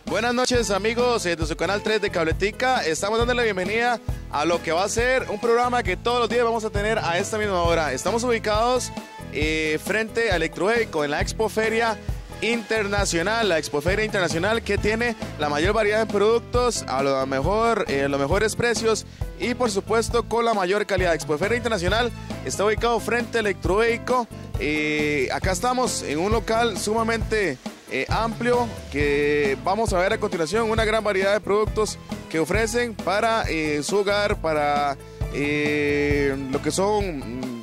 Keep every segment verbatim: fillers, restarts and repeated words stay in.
Buenas noches amigos de su canal tres de Cabletica. Estamos dando la bienvenida a lo que va a ser un programa que todos los días vamos a tener a esta misma hora. Estamos ubicados eh, frente a Electroeco en la Expoferia Internacional, la Expoferia Internacional que tiene la mayor variedad de productos a lo mejor, eh, los mejores precios y por supuesto con la mayor calidad. Expoferia Internacional está ubicado frente a Electroeco. Eh, acá estamos en un local sumamente Eh, amplio que vamos a ver a continuación, una gran variedad de productos que ofrecen para eh, su hogar, para eh, lo que son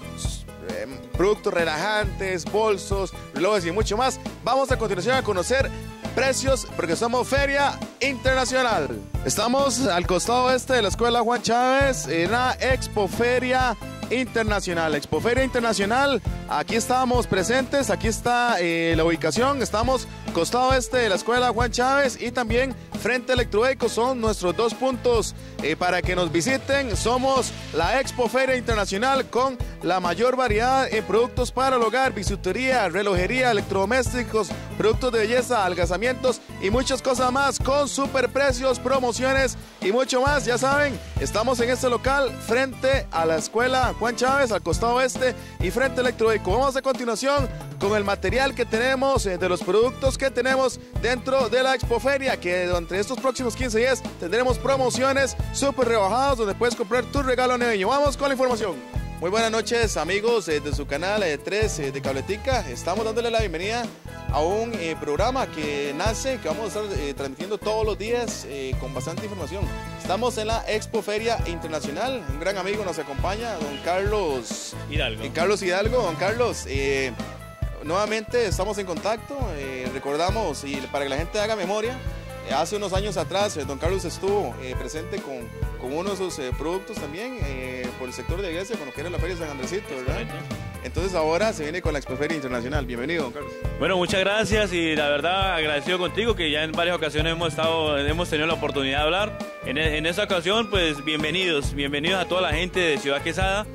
eh, productos relajantes, bolsos, relojes y mucho más. Vamos a continuación a conocer precios porque somos Feria Internacional. Estamos al costado este de la Escuela Juan Chávez en la Expoferia Internacional, Expoferia Internacional. Aquí estamos presentes, aquí está eh, la ubicación, estamos costado este de la Escuela Juan Chávez y también frente a Electroeco. Son nuestros dos puntos eh, para que nos visiten. Somos la Expoferia Internacional con la mayor variedad en productos para el hogar, bisutería, relojería, electrodomésticos, productos de belleza, algazamientos y muchas cosas más con super precios, promociones y mucho más. Ya saben, estamos en este local frente a la Escuela Juan Chávez, al costado este y frente a Electroeco. Vamos a continuación con el material que tenemos, eh, de los productos que tenemos dentro de la Expoferia, que durante estos próximos quince días tendremos promociones súper rebajadas donde puedes comprar tu regalo navideño. Vamos con la información. Muy buenas noches amigos eh, de su canal eh, tres eh, de Cabletica. Estamos dándole la bienvenida a un eh, programa que nace, que vamos a estar eh, transmitiendo todos los días eh, con bastante información. Estamos en la Expoferia Internacional, un gran amigo nos acompaña, don Carlos Hidalgo. Eh, Carlos Hidalgo, don Carlos, eh, nuevamente estamos en contacto, eh, recordamos y para que la gente haga memoria, eh, hace unos años atrás eh, don Carlos estuvo eh, presente con, con uno de sus eh, productos también eh, por el sector de iglesia, con lo que era la Feria de San Andresito, ¿verdad? Correcto. Entonces ahora se viene con la Expoferia Internacional. Bienvenido, don Carlos. Bueno, muchas gracias y la verdad agradecido contigo que ya en varias ocasiones hemos estado, hemos tenido la oportunidad de hablar. En, en esta ocasión, pues bienvenidos, bienvenidos a toda la gente de Ciudad Quesada.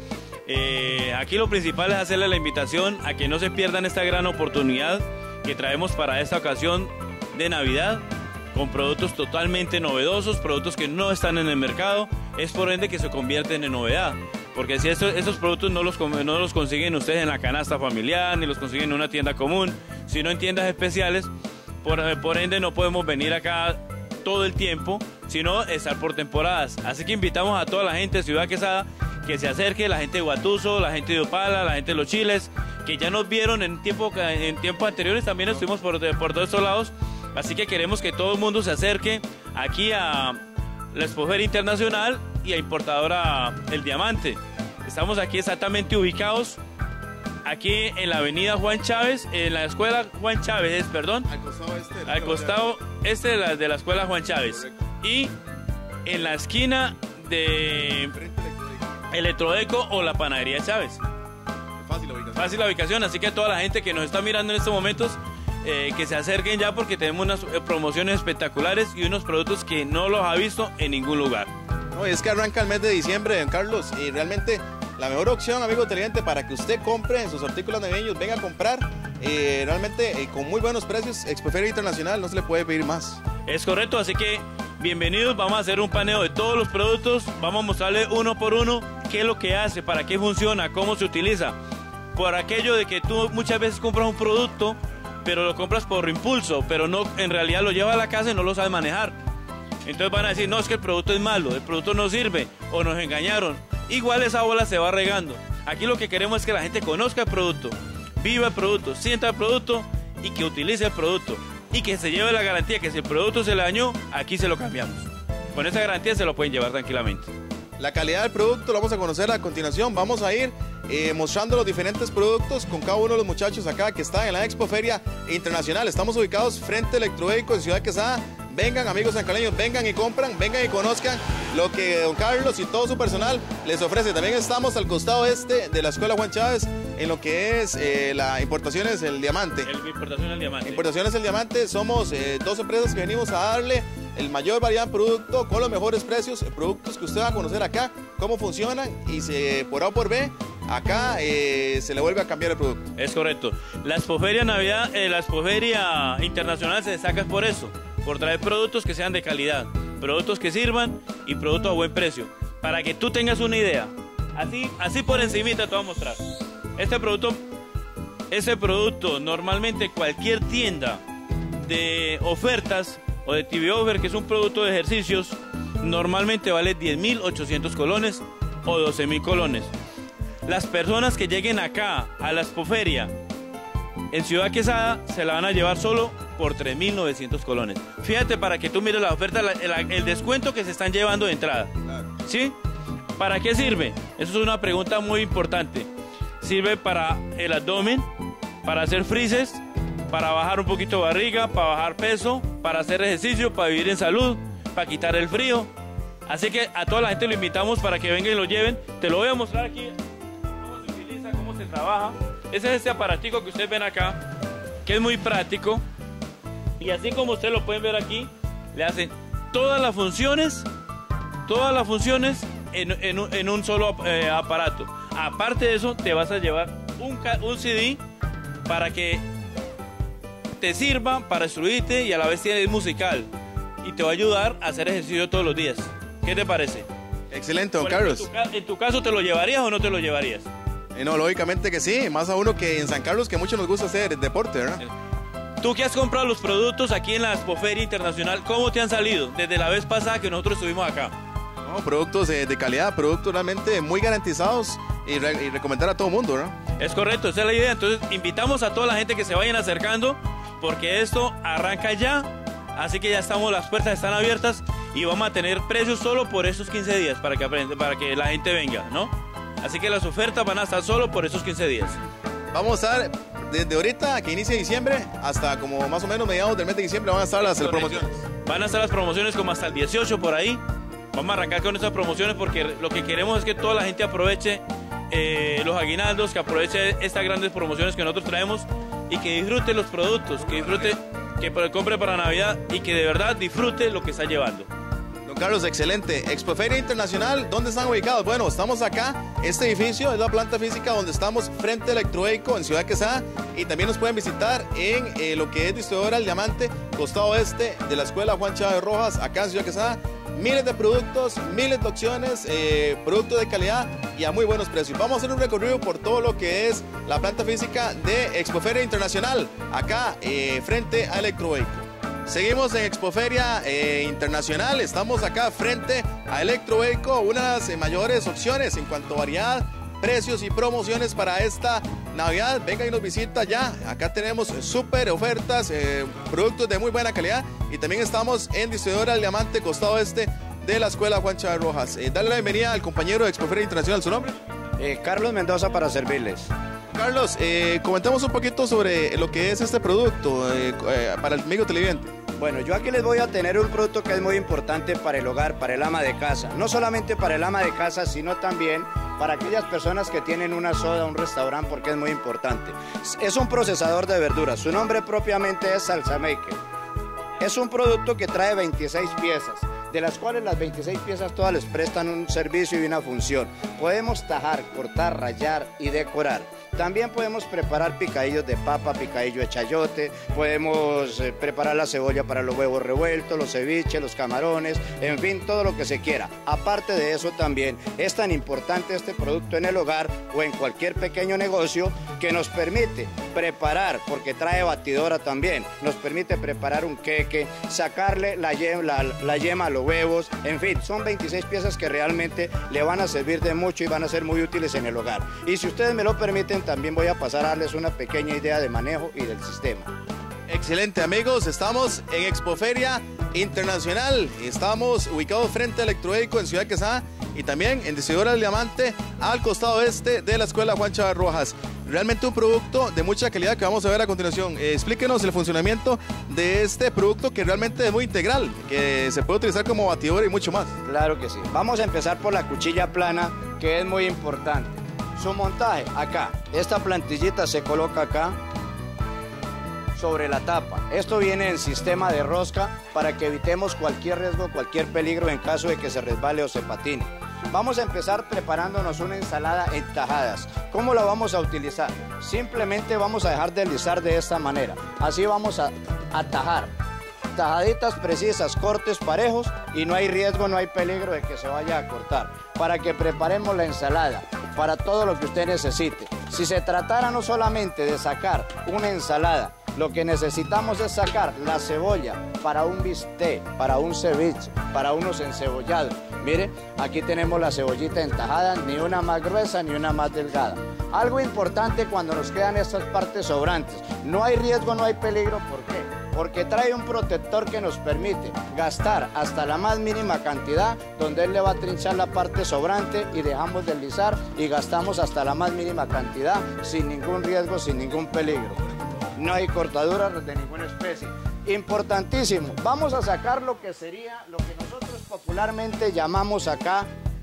Eh, aquí lo principal es hacerle la invitación a que no se pierdan esta gran oportunidad que traemos para esta ocasión de Navidad, con productos totalmente novedosos, productos que no están en el mercado, es por ende que se convierten en novedad. Porque si estos, estos productos no los, no los consiguen ustedes en la canasta familiar, ni los consiguen en una tienda común, sino en tiendas especiales, por, por ende no podemos venir acá todo el tiempo, sino estar por temporadas. Así que invitamos a toda la gente de Ciudad Quesada que se acerque, la gente de Guatuso, la gente de Opala, la gente de Los Chiles, que ya nos vieron en, tiempo, en tiempos anteriores, también estuvimos por, por todos estos lados. Así que queremos que todo el mundo se acerque aquí a la Expoferia Internacional y a Importadora El Diamante. Estamos aquí exactamente ubicados, aquí en la avenida Juan Chávez, en la escuela Juan Chávez, perdón, Al costado este de, al costado este de la, de la escuela Juan Chávez. Correcto. Y en la esquina de Electroeco o la panadería Chávez. Fácil la ubicación. Fácil la ubicación, así que toda la gente que nos está mirando en estos momentos, eh, que se acerquen ya porque tenemos unas promociones espectaculares y unos productos que no los ha visto en ningún lugar. No, es que arranca el mes de diciembre, don Carlos, y realmente la mejor opción, amigo televidente, para que usted compre en sus artículos navideños, venga a comprar, eh, realmente eh, con muy buenos precios. Expoferia Internacional, no se le puede pedir más. Es correcto, así que bienvenidos, vamos a hacer un paneo de todos los productos, vamos a mostrarle uno por uno qué es lo que hace, para qué funciona, cómo se utiliza. Por aquello de que tú muchas veces compras un producto, pero lo compras por impulso, pero no, en realidad lo llevas a la casa y no lo sabes manejar. Entonces van a decir, no, es que el producto es malo, el producto no sirve, o nos engañaron. Igual esa bola se va regando. Aquí lo que queremos es que la gente conozca el producto, viva el producto, sienta el producto y que utilice el producto. Y que se lleve la garantía que si el producto se le dañó, aquí se lo cambiamos. Con esa garantía se lo pueden llevar tranquilamente. La calidad del producto lo vamos a conocer a continuación. Vamos a ir eh, mostrando los diferentes productos con cada uno de los muchachos acá que están en la Expoferia Internacional. Estamos ubicados frente a Electroeco en Ciudad Quesada. Vengan amigos sancaleños, vengan y compran, vengan y conozcan lo que don Carlos y todo su personal les ofrece. También estamos al costado este de la Escuela Juan Chávez en lo que es eh, la Importaciones El Diamante. El Importaciones El Diamante. Importaciones El Diamante, somos eh, dos empresas que venimos a darle el mayor variedad de productos con los mejores precios, productos que usted va a conocer acá, cómo funcionan y se, por A o por B, acá eh, se le vuelve a cambiar el producto. Es correcto. La Expoferia Navidad, eh, la Expoferia Internacional se destaca por eso, por traer productos que sean de calidad, productos que sirvan y productos a buen precio. Para que tú tengas una idea, así, así por encimita te voy a mostrar. Este producto, este producto normalmente cualquier tienda de ofertas o de T V Over, que es un producto de ejercicios, normalmente vale diez mil ochocientos colones o doce mil colones. Las personas que lleguen acá a la Expoferia en Ciudad Quesada se la van a llevar solo por tres mil novecientos colones. Fíjate para que tú mires la oferta, la, el, el descuento que se están llevando de entrada. ¿Sí? ¿Para qué sirve? Eso es una pregunta muy importante. Sirve para el abdomen, para hacer frises, para bajar un poquito de barriga, para bajar peso, para hacer ejercicio, para vivir en salud, para quitar el frío. Así que a toda la gente lo invitamos para que vengan y lo lleven. Te lo voy a mostrar aquí cómo se utiliza, cómo se trabaja. Ese es este aparatico que ustedes ven acá, que es muy práctico. Y así como ustedes lo pueden ver aquí, le hacen todas las funciones, todas las funciones en, en, un, en un solo eh, aparato. Aparte de eso, te vas a llevar un, un C D para que te sirva para instruirte y a la vez es musical y te va a ayudar a hacer ejercicio todos los días. ¿Qué te parece? Excelente, don Bueno, Carlos. En tu, en tu caso, ¿te lo llevarías o no te lo llevarías? Eh, no, lógicamente que sí, más a uno que en San Carlos, que mucho nos gusta hacer deporte, ¿verdad? Tú que has comprado los productos aquí en la Expoferia Internacional, ¿cómo te han salido desde la vez pasada que nosotros estuvimos acá? No, productos eh, de calidad, productos realmente muy garantizados y, re y recomendar a todo el mundo, ¿no? Es correcto, esa es la idea. Entonces invitamos a toda la gente que se vayan acercando porque esto arranca ya, así que ya estamos, las puertas están abiertas y vamos a tener precios solo por esos quince días para que, aprenda, para que la gente venga, ¿no? Así que las ofertas van a estar solo por esos quince días. Vamos a estar desde ahorita que inicia diciembre hasta como más o menos mediados del mes de diciembre van a estar las promociones. Van a estar las promociones como hasta el dieciocho por ahí. Vamos a arrancar con esas promociones porque lo que queremos es que toda la gente aproveche eh, los aguinaldos, que aproveche estas grandes promociones que nosotros traemos y que disfrute los productos, que disfrute, que compre para Navidad y que de verdad disfrute lo que está llevando. Don Carlos, excelente. Expoferia Internacional, ¿dónde están ubicados? Bueno, estamos acá, este edificio es la planta física donde estamos frente a Electrovehico en Ciudad Quesada y también nos pueden visitar en eh, lo que es Distribuidora El Diamante, costado este de la Escuela Juan Chávez Rojas, acá en Ciudad Quesada. Miles de productos, miles de opciones, eh, productos de calidad y a muy buenos precios. Vamos a hacer un recorrido por todo lo que es la planta física de Expoferia Internacional, acá eh, frente a Electrovehico. Seguimos en Expoferia eh, Internacional, estamos acá frente a Electrovehico, unas eh, mayores opciones en cuanto a variedad, precios y promociones para esta Navidad. Venga y nos visita ya, acá tenemos súper ofertas, eh, productos de muy buena calidad y también estamos en Distribuidora El Diamante, costado este de la Escuela Juan Chávez Rojas. Eh, darle la bienvenida al compañero de Expoferia Internacional, ¿su nombre? Eh, Carlos Mendoza para servirles. Carlos, eh, comentemos un poquito sobre lo que es este producto eh, eh, para el amigo televidente. Bueno, yo aquí les voy a tener un producto que es muy importante para el hogar, para el ama de casa. No solamente para el ama de casa, sino también para aquellas personas que tienen una soda, un restaurante, porque es muy importante. Es un procesador de verduras. Su nombre propiamente es Salsa Maker. Es un producto que trae veintiséis piezas, de las cuales las veintiséis piezas todas les prestan un servicio y una función. Podemos tajar, cortar, rallar y decorar. También podemos preparar picadillos de papa, picadillo de chayote, podemos eh, preparar la cebolla para los huevos revueltos, los ceviches, los camarones, en fin, todo lo que se quiera. Aparte de eso también es tan importante este producto en el hogar o en cualquier pequeño negocio que nos permite preparar, porque trae batidora también, nos permite preparar un queque, sacarle la yema, la, la yema a los huevos, en fin, son veintiséis piezas que realmente le van a servir de mucho y van a ser muy útiles en el hogar. Y si ustedes me lo permiten, también voy a pasar a darles una pequeña idea de manejo y del sistema. Excelente, amigos, estamos en Expoferia Internacional, estamos ubicados frente a Electrovehico en Ciudad Quesada y también en Distribuidora El Diamante al costado este de la Escuela Juan Chávez Rojas. Realmente un producto de mucha calidad que vamos a ver a continuación. Eh, explíquenos el funcionamiento de este producto que realmente es muy integral, que se puede utilizar como batidora y mucho más. Claro que sí. Vamos a empezar por la cuchilla plana, que es muy importante. Su montaje, acá, esta plantillita se coloca acá sobre la tapa. Esto viene en sistema de rosca para que evitemos cualquier riesgo, cualquier peligro en caso de que se resbale o se patine. Vamos a empezar preparándonos una ensalada en tajadas. ¿Cómo la vamos a utilizar? Simplemente vamos a dejar deslizar de esta manera. Así vamos a, a tajar. tajaditas precisas, cortes parejos y no hay riesgo, no hay peligro de que se vaya a cortar. Para que preparemos la ensalada, para todo lo que usted necesite. Si se tratara no solamente de sacar una ensalada, lo que necesitamos es sacar la cebolla para un bistec, para un ceviche, para unos encebollados. Mire, aquí tenemos la cebollita entajada, ni una más gruesa ni una más delgada. Algo importante cuando nos quedan estas partes sobrantes. No hay riesgo, no hay peligro. ¿Por qué? Porque trae un protector que nos permite gastar hasta la más mínima cantidad, donde él le va a trinchar la parte sobrante y dejamos deslizar y gastamos hasta la más mínima cantidad sin ningún riesgo, sin ningún peligro. No hay cortaduras de ninguna especie. Importantísimo, vamos a sacar lo que sería, lo que nosotros popularmente llamamos acá,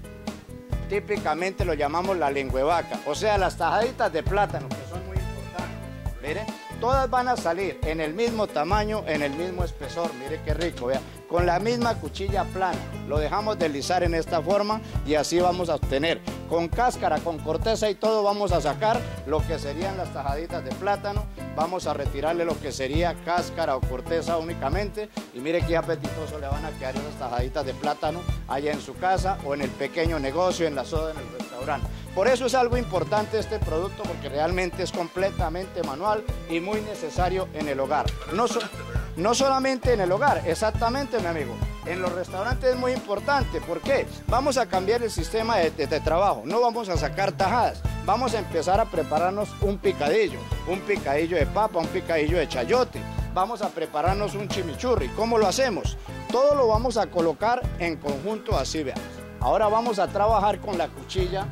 típicamente lo llamamos la lengua de vaca, o sea, las tajaditas de plátano, que son muy importantes. Mire, todas van a salir en el mismo tamaño, en el mismo espesor, mire qué rico, vea, con la misma cuchilla plana. Lo dejamos deslizar en esta forma y así vamos a obtener, con cáscara, con corteza y todo, vamos a sacar lo que serían las tajaditas de plátano. Vamos a retirarle lo que sería cáscara o corteza únicamente y mire qué apetitoso le van a quedar esas tajaditas de plátano allá en su casa o en el pequeño negocio, en la soda, en el restaurante. Por eso es algo importante este producto, porque realmente es completamente manual y muy necesario en el hogar. No, so, no solamente en el hogar, exactamente, mi amigo. En los restaurantes es muy importante. ¿Por qué? Vamos a cambiar el sistema de, de, de trabajo. No vamos a sacar tajadas. Vamos a empezar a prepararnos un picadillo. Un picadillo de papa, un picadillo de chayote. Vamos a prepararnos un chimichurri. ¿Cómo lo hacemos? Todo lo vamos a colocar en conjunto así, vean. Ahora vamos a trabajar con la cuchilla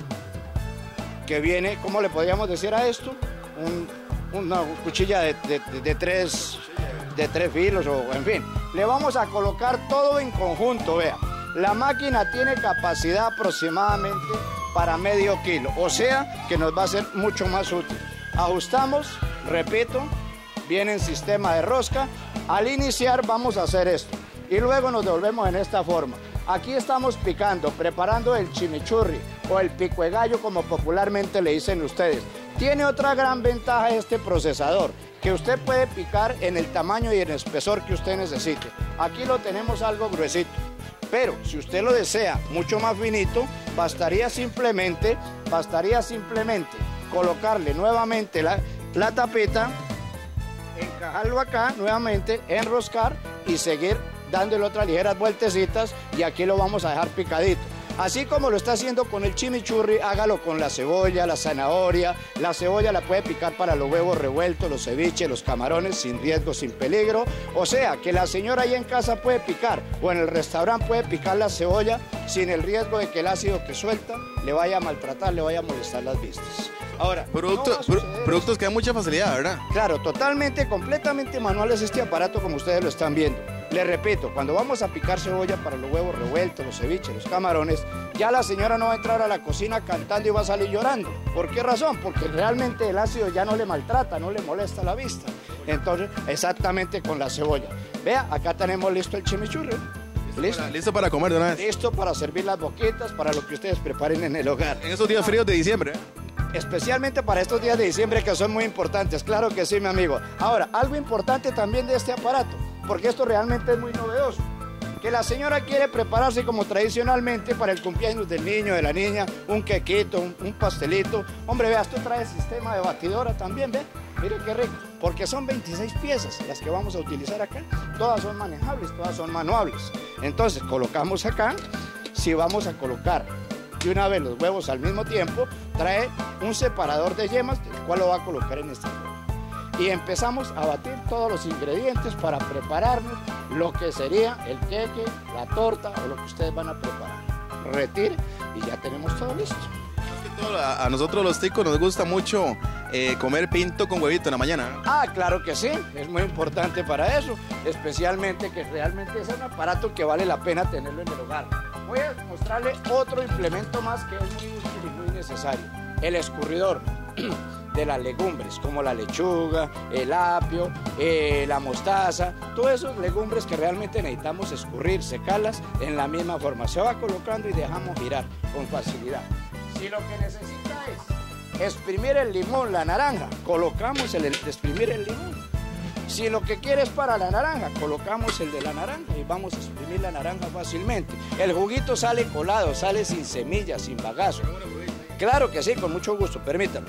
que viene, ¿cómo le podríamos decir a esto? Un, una cuchilla de, de, de, de, tres, de tres filos, o en fin. Le vamos a colocar todo en conjunto, vea. La máquina tiene capacidad aproximadamente para medio kilo, o sea que nos va a ser mucho más útil. Ajustamos, repito, viene en sistema de rosca. Al iniciar vamos a hacer esto y luego nos devolvemos en esta forma. Aquí estamos picando, preparando el chimichurri o el pico de gallo, como popularmente le dicen ustedes. Tiene otra gran ventaja este procesador, que usted puede picar en el tamaño y en el espesor que usted necesite. Aquí lo tenemos algo gruesito, pero si usted lo desea mucho más finito, bastaría simplemente, bastaría simplemente colocarle nuevamente la, la tapita, encajarlo acá nuevamente, enroscar y seguir dándole otras ligeras vueltecitas, y aquí lo vamos a dejar picadito. Así como lo está haciendo con el chimichurri, hágalo con la cebolla, la zanahoria. La cebolla la puede picar para los huevos revueltos, los ceviches, los camarones, sin riesgo, sin peligro. O sea, que la señora ahí en casa puede picar, o en el restaurante puede picar la cebolla sin el riesgo de que el ácido que suelta le vaya a maltratar, le vaya a molestar las vistas. Ahora, Producto, no pro, productos que dan mucha facilidad, ¿verdad? Claro, totalmente, completamente manual es este aparato, como ustedes lo están viendo. Les repito, cuando vamos a picar cebolla para los huevos revueltos, los ceviches, los camarones, ya la señora no va a entrar a la cocina cantando y va a salir llorando. ¿Por qué razón? Porque realmente el ácido ya no le maltrata, no le molesta la vista. Entonces, exactamente con la cebolla. Vea, acá tenemos listo el chimichurri. ¿Listo? Para, listo para comer de una vez. Listo para servir las boquitas, para lo que ustedes preparen en el hogar. En esos días fríos de diciembre, ¿eh? Especialmente para estos días de diciembre, que son muy importantes. Claro que sí, mi amigo. Ahora, algo importante también de este aparato, porque esto realmente es muy novedoso, que la señora quiere prepararse como tradicionalmente para el cumpleaños del niño, de la niña, un quequito, un, un pastelito. Hombre, vea, esto trae sistema de batidora también, ve, mire qué rico, porque son veintiséis piezas las que vamos a utilizar acá. Todas son manejables, todas son manuables. Entonces, colocamos acá. Si vamos a colocar de una vez los huevos al mismo tiempo, trae un separador de yemas, el cual lo va a colocar en esta forma. Y empezamos a batir todos los ingredientes para prepararnos lo que sería el queque, la torta o lo que ustedes van a preparar. Retire y ya tenemos todo listo. A nosotros los ticos nos gusta mucho eh, comer pinto con huevito en la mañana. Ah, claro que sí, es muy importante para eso, especialmente que realmente es un aparato que vale la pena tenerlo en el hogar. Voy a mostrarle otro implemento más que es muy útil y muy necesario, el escurridor de las legumbres, como la lechuga, el apio, eh, la mostaza, todas esas legumbres que realmente necesitamos escurrir, secarlas en la misma forma. Se va colocando y dejamos girar con facilidad. Si lo que necesita es exprimir el limón, la naranja, colocamos el exprimir el limón. Si lo que quieres para la naranja, colocamos el de la naranja y vamos a exprimir la naranja fácilmente. El juguito sale colado, sale sin semillas, sin bagazo. Claro que sí, con mucho gusto, permítame.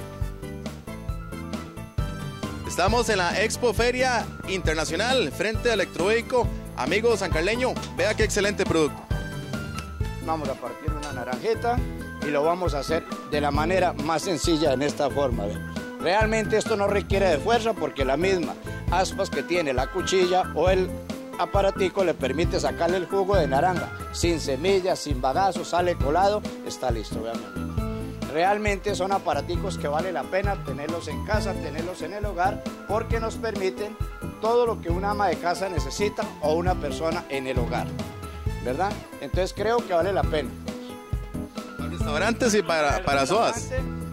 Estamos en la Expo Feria Internacional frente a Electrovehico. Amigo sancarleño, vea qué excelente producto. Vamos a partir una naranjeta y lo vamos a hacer de la manera más sencilla en esta forma. ¿Ve? Realmente esto no requiere de fuerza porque la misma aspas que tiene la cuchilla o el aparatico le permite sacarle el jugo de naranja sin semillas, sin bagazo, sale colado, está listo. Vean. Realmente son aparaticos que vale la pena tenerlos en casa, tenerlos en el hogar, porque nos permiten todo lo que una ama de casa necesita o una persona en el hogar, ¿verdad? Entonces creo que vale la pena. Para restaurantes y para, para sodas.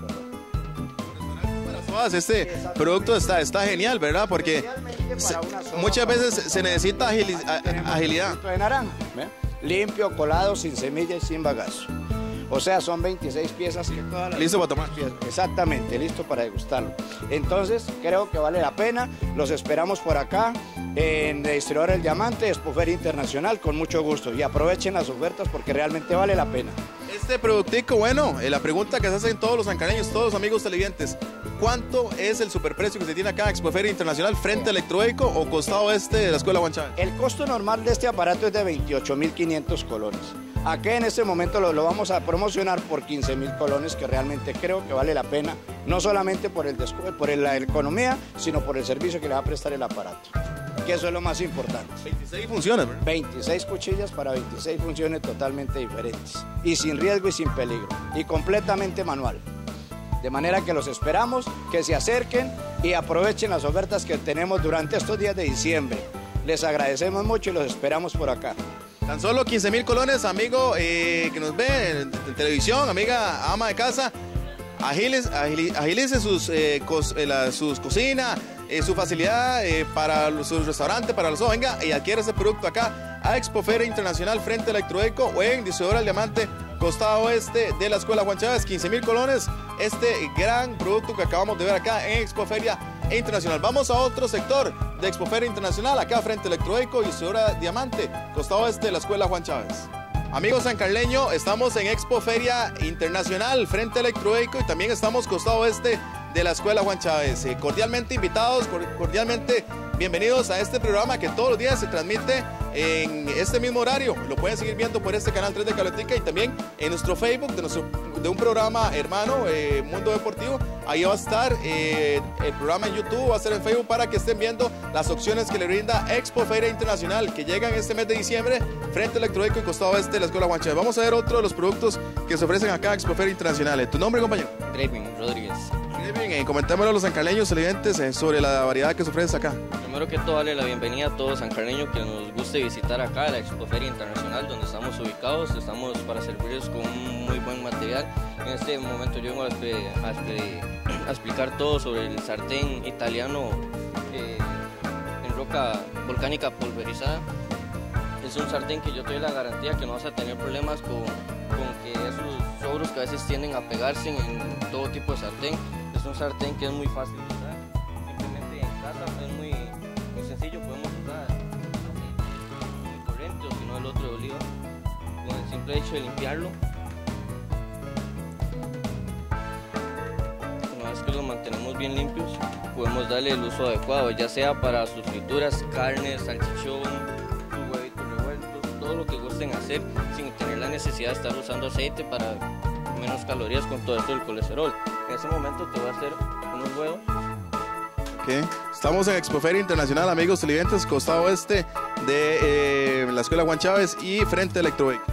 Para sodas, este producto está, está genial, ¿verdad? Porque se, muchas veces se necesita agili, agilidad. De naranja, ¿ve? Limpio, colado, sin semilla y sin bagazo. O sea, son veintiséis piezas que todas las... Listo para tomar. Exactamente, listo para degustarlo. Entonces, creo que vale la pena. Los esperamos por acá en Distribuidor El Diamante, Expo Feria Internacional, con mucho gusto. Y aprovechen las ofertas porque realmente vale la pena. Este productico, bueno, eh, la pregunta que se hacen todos los sancareños, todos los amigos televidentes, ¿cuánto es el superprecio que se tiene acá en Expo Feria Internacional frente a Electrovehico o costado este de la Escuela Juan Chávez? El costo normal de este aparato es de veintiocho mil quinientos colones. Aquí en este momento lo, lo vamos a promocionar por quince mil colones, que realmente creo que vale la pena, no solamente por, el por el, la economía, sino por el servicio que le va a prestar el aparato, que eso es lo más importante. veintiséis funciones, ¿verdad? veintiséis cuchillas para veintiséis funciones totalmente diferentes, y sin riesgo y sin peligro, y completamente manual. De manera que los esperamos, que se acerquen y aprovechen las ofertas que tenemos durante estos días de diciembre. Les agradecemos mucho y los esperamos por acá. Tan solo quince mil colones, amigo eh, que nos ve en, en televisión, amiga ama de casa, agilice, agilice, agilice sus, eh, cos, eh, la, sus cocinas, eh, su facilidad eh, para los, sus restaurantes, para los ojos. Venga y adquiere ese producto acá a Expo Feria Internacional frente a Electrovehico o en Distribuidor El Diamante, costado oeste de la Escuela Juan Chávez. Quince mil colones, este gran producto que acabamos de ver acá en Expo Feria Internacional. Vamos a otro sector de Expo Feria Internacional, acá frente a Electrovehico y Distribuidora Diamante, costado este de la Escuela Juan Chávez. Amigos sancarleño, estamos en Expo Feria Internacional frente a Electrovehico y también estamos costado este de la Escuela Juan Chávez. Eh, cordialmente invitados, cordialmente bienvenidos a este programa que todos los días se transmite en este mismo horario. Lo pueden seguir viendo por este canal tres de Cabletica y también en nuestro Facebook de, nuestro, de un programa hermano, eh, Mundo Deportivo. Ahí va a estar eh, el programa en YouTube, va a estar en Facebook para que estén viendo las opciones que le brinda Expo Feria Internacional que llegan este mes de diciembre frente al Electrovehico y costado este de la Escuela Juan Chávez. Vamos a ver otro de los productos que se ofrecen acá en Expo Feria Internacional. ¿Tu nombre, compañero? Dreyvin Rodríguez. Bien, eh, comentémoslo a los sancarleños televidentes eh, sobre la variedad que se ofrece acá. Primero que todo, darle la bienvenida a todos sancarleños que nos guste visitar acá la Expo Feria Internacional, donde estamos ubicados. Estamos para servirles con un muy buen material. En este momento yo vengo a, a, a explicar todo sobre el sartén italiano eh, en roca volcánica pulverizada. Es un sartén que yo te doy la garantía que no vas a tener problemas con, con que esos sobros que a veces tienden a pegarse en todo tipo de sartén. Es un sartén que es muy fácil de usar, simplemente en casa es muy, muy sencillo, podemos usar el corriente o si no el otro de oliva, con el simple hecho de limpiarlo. Una vez que los mantenemos bien limpios, podemos darle el uso adecuado, ya sea para sus frituras, carne, salchichón, sus huevitos revueltos, todo lo que gusten hacer sin tener la necesidad de estar usando aceite para menos calorías con todo esto del colesterol. En ese momento te voy a hacer unos huevos. Okay. Estamos en Expo Feria Internacional, amigos televidentes, costado oeste de eh, la Escuela Juan Chávez y frente a Electrovehico.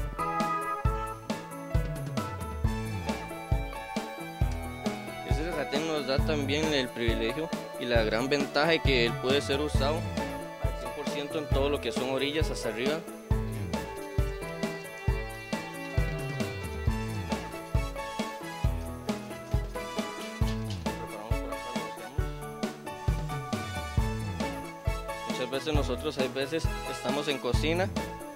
Ese sartén nos da también el privilegio y la gran ventaja de que él puede ser usado al cien por ciento en todo lo que son orillas hasta arriba. Muchas veces nosotros, hay veces, estamos en cocina,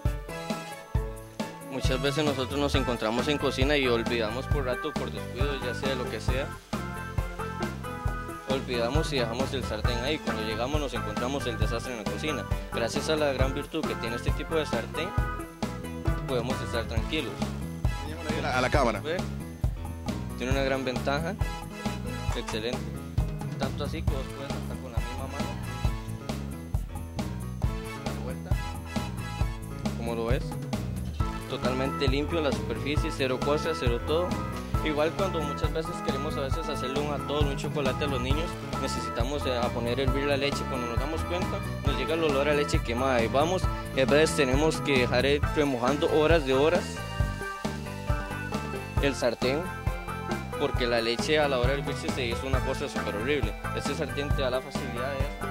muchas veces nosotros nos encontramos en cocina y olvidamos por rato, por descuido, ya sea lo que sea, olvidamos y dejamos el sartén ahí. Cuando llegamos nos encontramos el desastre en la cocina. Gracias a la gran virtud que tiene este tipo de sartén, podemos estar tranquilos. A la, a la cámara. Tiene una gran ventaja, excelente. Tanto así que vos puedes estar con la misma mano. De vuelta. Como lo ves. Totalmente limpio la superficie, cero cosas, cero todo. Igual cuando muchas veces queremos a veces hacerle un atol, un chocolate a los niños, necesitamos eh, a poner a hervir la leche. Cuando nos damos cuenta, nos llega el olor a leche quemada y vamos, y a veces tenemos que dejar eh, remojando horas de horas el sartén, porque la leche a la hora de hervirse se hizo una cosa súper horrible. Este sartén te da la facilidad de esto.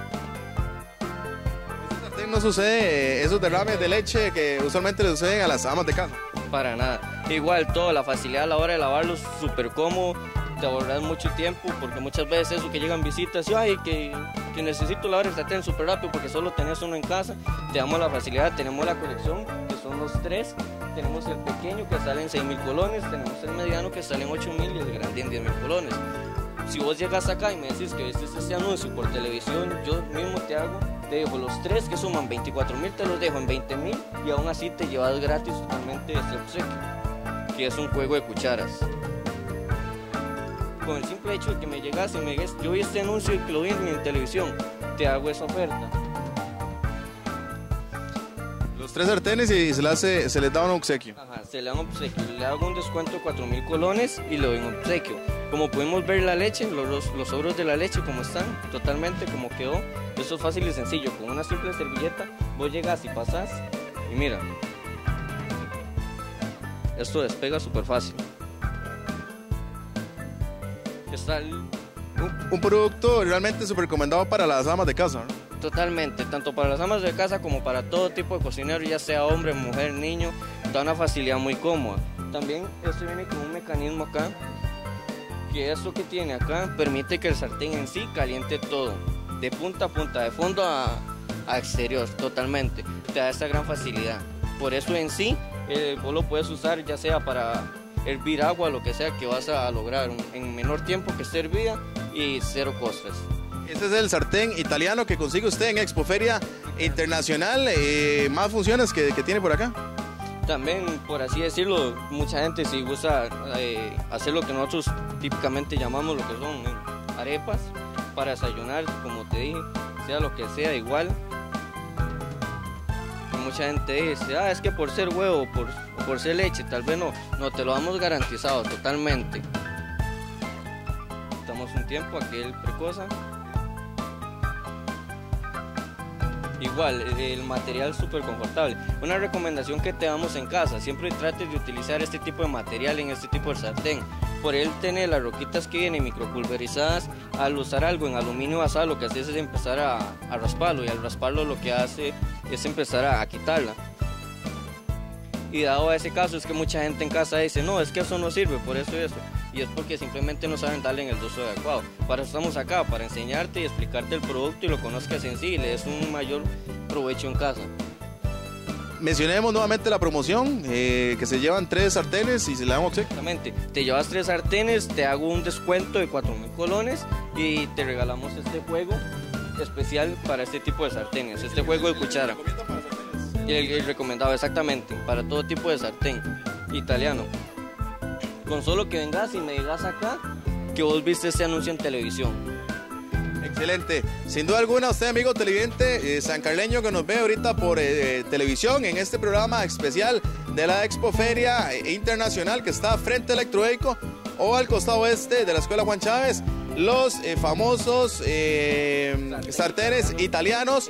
Este sartén no sucede esos derrames de leche que usualmente le suceden a las amas de casa. Para nada. Igual todo, la facilidad a la hora de lavarlo es súper cómodo, te ahorras mucho tiempo, porque muchas veces eso que llegan visitas y ay, que, que necesito lavar el sartén súper rápido porque solo tenés uno en casa, te damos la facilidad, tenemos la colección que son los tres, tenemos el pequeño que sale en seis mil colones, tenemos el mediano que sale en ocho mil y el grande en diez mil colones. Si vos llegas acá y me decís que viste este anuncio por televisión, yo mismo te hago, te dejo los tres que suman veinticuatro mil, te los dejo en veinte mil y aún así te llevas gratis totalmente este obsequio, que es un juego de cucharas. Con el simple hecho de que me llegas y me digas, yo vi este anuncio y que lo vi en televisión, te hago esa oferta. Los tres sartenes y se, le hace, se les da un obsequio. Ajá, se le da un obsequio, le hago un descuento de cuatro mil colones y le doy un obsequio. Como podemos ver la leche, los, los, los sobros de la leche como están, totalmente como quedó. Eso es fácil y sencillo, con una simple servilleta vos llegas y pasás y mira, esto despega súper fácil. Está el... un, un producto realmente súper recomendado para las amas de casa, ¿no? Totalmente, tanto para las amas de casa como para todo tipo de cocinero, ya sea hombre, mujer, niño, da una facilidad muy cómoda. También esto viene con un mecanismo acá, que esto que tiene acá permite que el sartén en sí caliente todo, de punta a punta, de fondo a, a exterior, totalmente. Te da esta gran facilidad. Por eso en sí, eh, vos lo puedes usar ya sea para hervir agua, lo que sea que vas a lograr en menor tiempo que esté hervida y cero costes. Este es el sartén italiano que consigue usted en Expoferia Internacional. Eh, más funciones que, que tiene por acá. También, por así decirlo, mucha gente si gusta eh, hacer lo que nosotros típicamente llamamos lo que son eh, arepas para desayunar, como te dije, sea lo que sea, igual. Y mucha gente dice, ah, es que por ser huevo por, o por ser leche, tal vez no, no te lo damos garantizado totalmente. Estamos un tiempo, aquel precoza. Igual, el material súper confortable. Una recomendación que te damos en casa, siempre trates de utilizar este tipo de material en este tipo de sartén. Por él tener las roquitas que vienen micropulverizadas, al usar algo en aluminio basado lo que hace es empezar a, a rasparlo, y al rasparlo lo que hace es empezar a, a quitarla. Y dado a ese caso es que mucha gente en casa dice, no, es que eso no sirve, por eso y eso. Y es porque simplemente no saben darle en el doso adecuado. Para eso estamos acá, para enseñarte y explicarte el producto y lo conozcas en sí y le des un mayor provecho en casa. Mencionemos nuevamente la promoción, eh, que se llevan tres sartenes y se le dan obsequio. Exactamente, te llevas tres sartenes, te hago un descuento de cuatro mil colones y te regalamos este juego especial para este tipo de sartenes, este juego de cuchara. Y el, el recomendado exactamente, para todo tipo de sartén italiano. Con solo que vengas y me digas acá que vos viste este anuncio en televisión. Excelente. Sin duda alguna, usted, amigo televidente eh, sancarleño que nos ve ahorita por eh, televisión en este programa especial de la Expoferia Internacional que está frente al Electroeico o al costado oeste de la Escuela Juan Chávez, los eh, famosos eh, sartenes italianos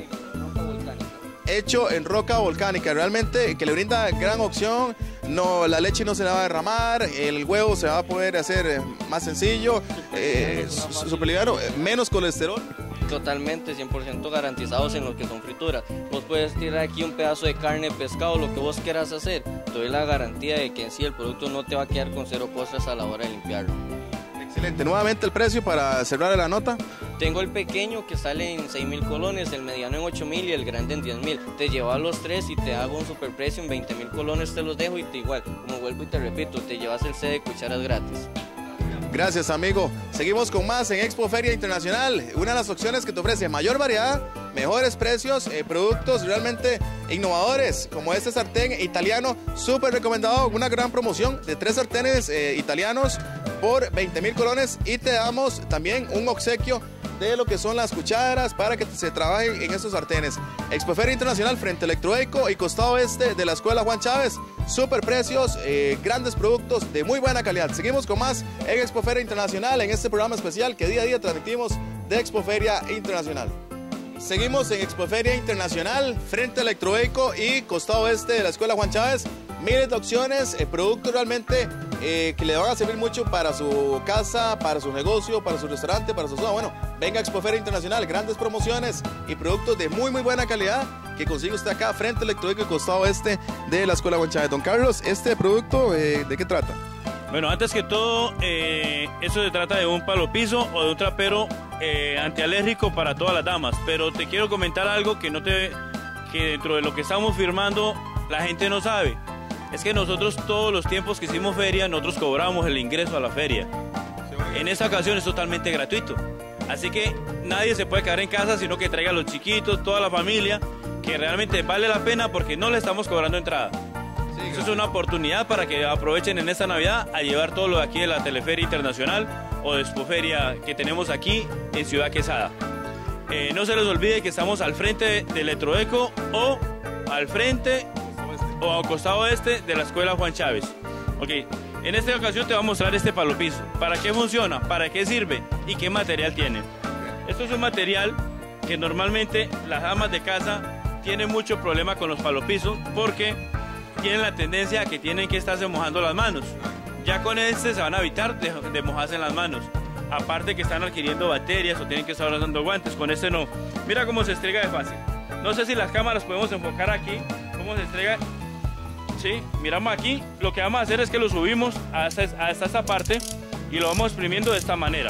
hecho en roca volcánica, realmente que le brinda gran opción. No, la leche no se la va a derramar, el huevo se va a poder hacer más sencillo, eh, super liviano, menos colesterol. Totalmente, cien por ciento garantizados en lo que son frituras. Vos puedes tirar aquí un pedazo de carne, pescado, lo que vos quieras hacer. Te doy la garantía de que en sí el producto no te va a quedar con cero cosas a la hora de limpiarlo. Excelente, nuevamente el precio para cerrar la nota. Tengo el pequeño que sale en seis mil colones, el mediano en ocho mil y el grande en diez mil. Te llevo a los tres y te hago un superprecio en veinte mil colones, te los dejo y te igual, como vuelvo y te repito, te llevas el set de cucharas gratis. Gracias, amigo. Seguimos con más en Expoferia Internacional, una de las opciones que te ofrece mayor variedad, mejores precios, eh, productos realmente innovadores, como este sartén italiano, súper recomendado, una gran promoción de tres sartenes eh, italianos por veinte mil colones, y te damos también un obsequio de lo que son las cucharas para que se trabaje en esos sartenes. Expoferia Internacional frente a Electroeco y costado este de la Escuela Juan Chávez. Super precios, eh, grandes productos de muy buena calidad. Seguimos con más en Expoferia Internacional, en este programa especial que día a día transmitimos de Expoferia Internacional. Seguimos en Expoferia Internacional frente a Electroeco y costado este de la Escuela Juan Chávez. Miles de opciones, eh, productos realmente eh, que le van a servir mucho para su casa, para su negocio, para su restaurante, para su zona. Bueno, venga a Expoferia Internacional, grandes promociones y productos de muy muy buena calidad que consigue usted acá frente a Electroeco y costado este de la Escuela Juan Chávez. Don Carlos, ¿este producto eh, de qué trata? Bueno, antes que todo, eh, eso se trata de un palo piso o de un trapero eh, antialérgico para todas las damas. Pero te quiero comentar algo que, no te, que dentro de lo que estamos firmando la gente no sabe. Es que nosotros todos los tiempos que hicimos feria, nosotros cobramos el ingreso a la feria. En esta ocasión es totalmente gratuito. Así que nadie se puede quedar en casa, sino que traiga a los chiquitos, toda la familia, que realmente vale la pena porque no le estamos cobrando entrada. Sí, eso es una oportunidad para que aprovechen en esta Navidad a llevar todo lo de aquí de la Teleferia Internacional o de Expoferia que tenemos aquí en Ciudad Quesada. Eh, no se les olvide que estamos al frente de Electroeco o al frente o al costado este de la Escuela Juan Chávez. Ok, en esta ocasión te voy a mostrar este palo piso. ¿Para qué funciona? ¿Para qué sirve? ¿Y qué material tiene? Esto es un material que normalmente las amas de casa tienen mucho problema con los palopisos porque tienen la tendencia a que tienen que estarse mojando las manos. Ya con este se van a evitar de, de mojarse en las manos. Aparte que están adquiriendo bacterias o tienen que estar usando guantes, con este no. Mira cómo se estrega de fácil. No sé si las cámaras podemos enfocar aquí, cómo se estrega. Sí, miramos aquí, lo que vamos a hacer es que lo subimos hasta, hasta esta parte y lo vamos exprimiendo de esta manera.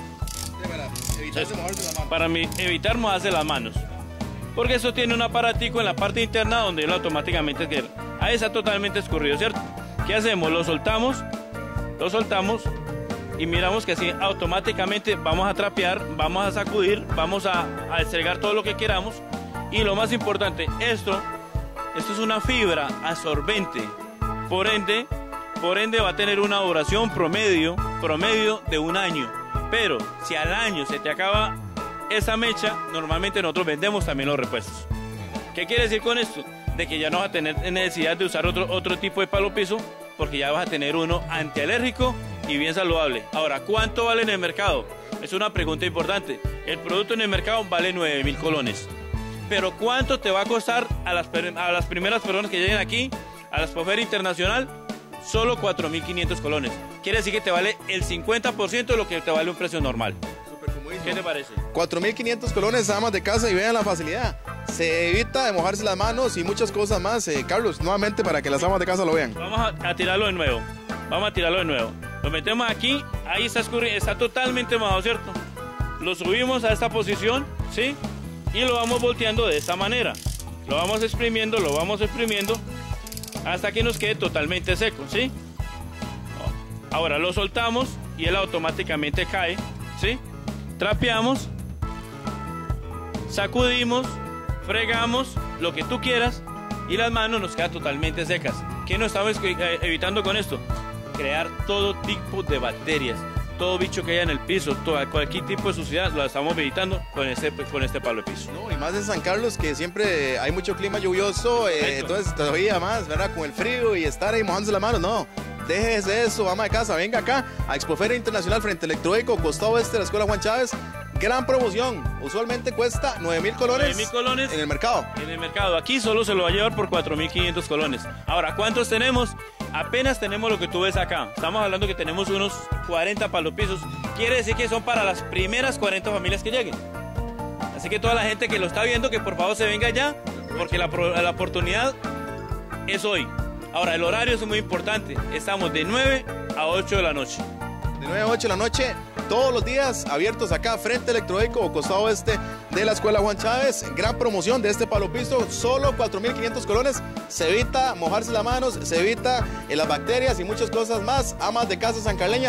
Evitar de mojarse las manos. Para mi, evitar mojarse las manos. Porque eso tiene un aparatico en la parte interna donde él automáticamente queda. Ahí está totalmente escurrido, ¿cierto? ¿Qué hacemos? Lo soltamos, lo soltamos y miramos que así automáticamente vamos a trapear, vamos a sacudir, vamos a, a estregar todo lo que queramos. Y lo más importante, esto... Esto es una fibra absorbente, por ende, por ende va a tener una duración promedio, promedio de un año. Pero si al año se te acaba esa mecha, normalmente nosotros vendemos también los repuestos. ¿Qué quiere decir con esto? De que ya no vas a tener necesidad de usar otro, otro tipo de palo piso, porque ya vas a tener uno antialérgico y bien saludable. Ahora, ¿cuánto vale en el mercado? Es una pregunta importante. El producto en el mercado vale nueve mil colones. Pero ¿cuánto te va a costar a las, a las primeras personas que lleguen aquí, a la Expoferia Internacional? Solo cuatro mil quinientos colones. Quiere decir que te vale el cincuenta por ciento de lo que te vale un precio normal. ¿Qué te parece? cuatro mil quinientos colones amas de casa y vean la facilidad. Se evita de mojarse las manos y muchas cosas más. Eh, Carlos, nuevamente para que las amas de casa lo vean. Vamos a, a tirarlo de nuevo. Vamos a tirarlo de nuevo. Lo metemos aquí, ahí está escurriendo, está totalmente mojado, ¿cierto? Lo subimos a esta posición, ¿sí? Y lo vamos volteando de esta manera. Lo vamos exprimiendo, lo vamos exprimiendo hasta que nos quede totalmente seco, ¿sí? Ahora lo soltamos y él automáticamente cae, ¿sí? Trapeamos, sacudimos, fregamos, lo que tú quieras y las manos nos quedan totalmente secas. ¿Qué nos estamos evitando con esto? Crear todo tipo de bacterias. Todo bicho que haya en el piso, todo, cualquier tipo de suciedad, lo estamos evitando con este, con este palo de piso. No, y más en San Carlos, que siempre hay mucho clima lluvioso, eh, entonces todavía más, ¿verdad? Con el frío y estar ahí mojándose las manos, no. Déjese eso, ama de casa, venga acá a Expoferia Internacional frente a Electroeco, costado este de la Escuela Juan Chávez. Gran promoción, usualmente cuesta nueve mil colones, nueve mil colones en el mercado. En el mercado, aquí solo se lo va a llevar por cuatro mil quinientos colones. Ahora, ¿cuántos tenemos? Apenas tenemos lo que tú ves acá. Estamos hablando que tenemos unos cuarenta palopisos. Quiere decir que son para las primeras cuarenta familias que lleguen. Así que toda la gente que lo está viendo, que por favor se venga ya, porque la, la oportunidad es hoy. Ahora, el horario es muy importante. Estamos de nueve a ocho de la noche. De nueve a ocho de la noche, todos los días abiertos acá frente a Electroeco o costado este de la Escuela Juan Chávez. Gran promoción de este palo piso, solo cuatro mil quinientos colones. Se evita mojarse las manos, se evita eh, las bacterias y muchas cosas más. Amas de casa sancarleñas,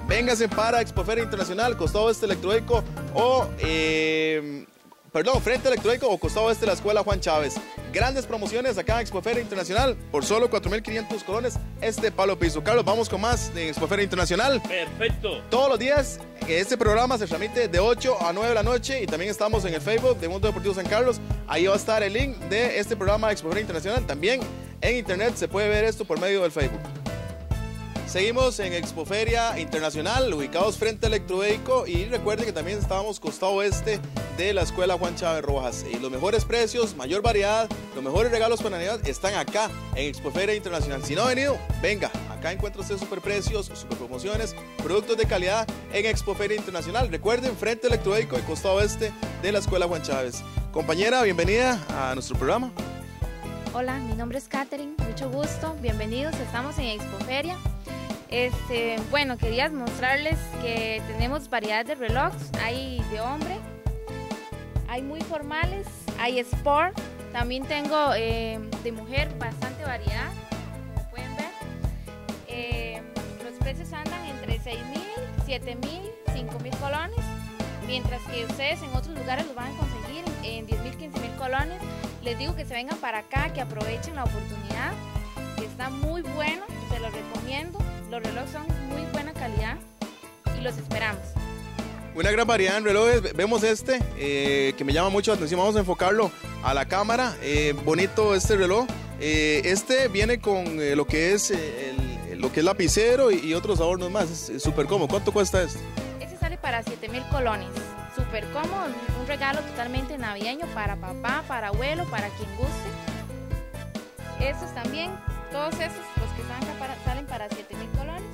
véngase para Expoferia Internacional, costado este Electroico o... Eh, Perdón, frente al Electroico o costado este de la Escuela Juan Chávez. Grandes promociones acá en Expoferia Internacional por solo cuatro mil quinientos colones este palo piso. Carlos, vamos con más de Expoferia Internacional. Perfecto. Todos los días este programa se transmite de ocho a nueve de la noche y también estamos en el Facebook de Mundo Deportivo San Carlos. Ahí va a estar el link de este programa de Expoferia Internacional. También en internet se puede ver esto por medio del Facebook. Seguimos en Expoferia Internacional, ubicados frente al Electroico, y recuerden que también estábamos costado oeste de la Escuela Juan Chávez Rojas. Y los mejores precios, mayor variedad, los mejores regalos para Navidad están acá en Expoferia Internacional. Si no ha venido, venga, acá encuentra usted super precios, super promociones, productos de calidad en Expoferia Internacional. Recuerden, frente al Electroico y costado oeste de la Escuela Juan Chávez. Compañera, bienvenida a nuestro programa. Hola, mi nombre es Katherine, mucho gusto, bienvenidos, estamos en Expoferia. Este, bueno, quería mostrarles que tenemos variedad de relojes, hay de hombre, hay muy formales, hay sport, también tengo eh, de mujer bastante variedad, como pueden ver. Eh, los precios andan entre seis mil, siete mil, cinco mil colones, mientras que ustedes en otros lugares los van a conseguir en diez mil, quince mil colones. Les digo que se vengan para acá, que aprovechen la oportunidad, que está muy bueno, se los recomiendo. Los relojes son muy buena calidad y los esperamos. Una gran variedad en relojes. Vemos este eh, que me llama mucho la atención. Vamos a enfocarlo a la cámara. Eh, bonito este reloj. Eh, este viene con eh, lo que es eh, el, lo que es lapicero y, y otros adornos más. Es súper cómodo. ¿Cuánto cuesta este? Este sale para siete mil colones. Súper cómodo. Un regalo totalmente navideño para papá, para abuelo, para quien guste. Estos también. Todos esos, los que están acá para, salen para siete mil colones.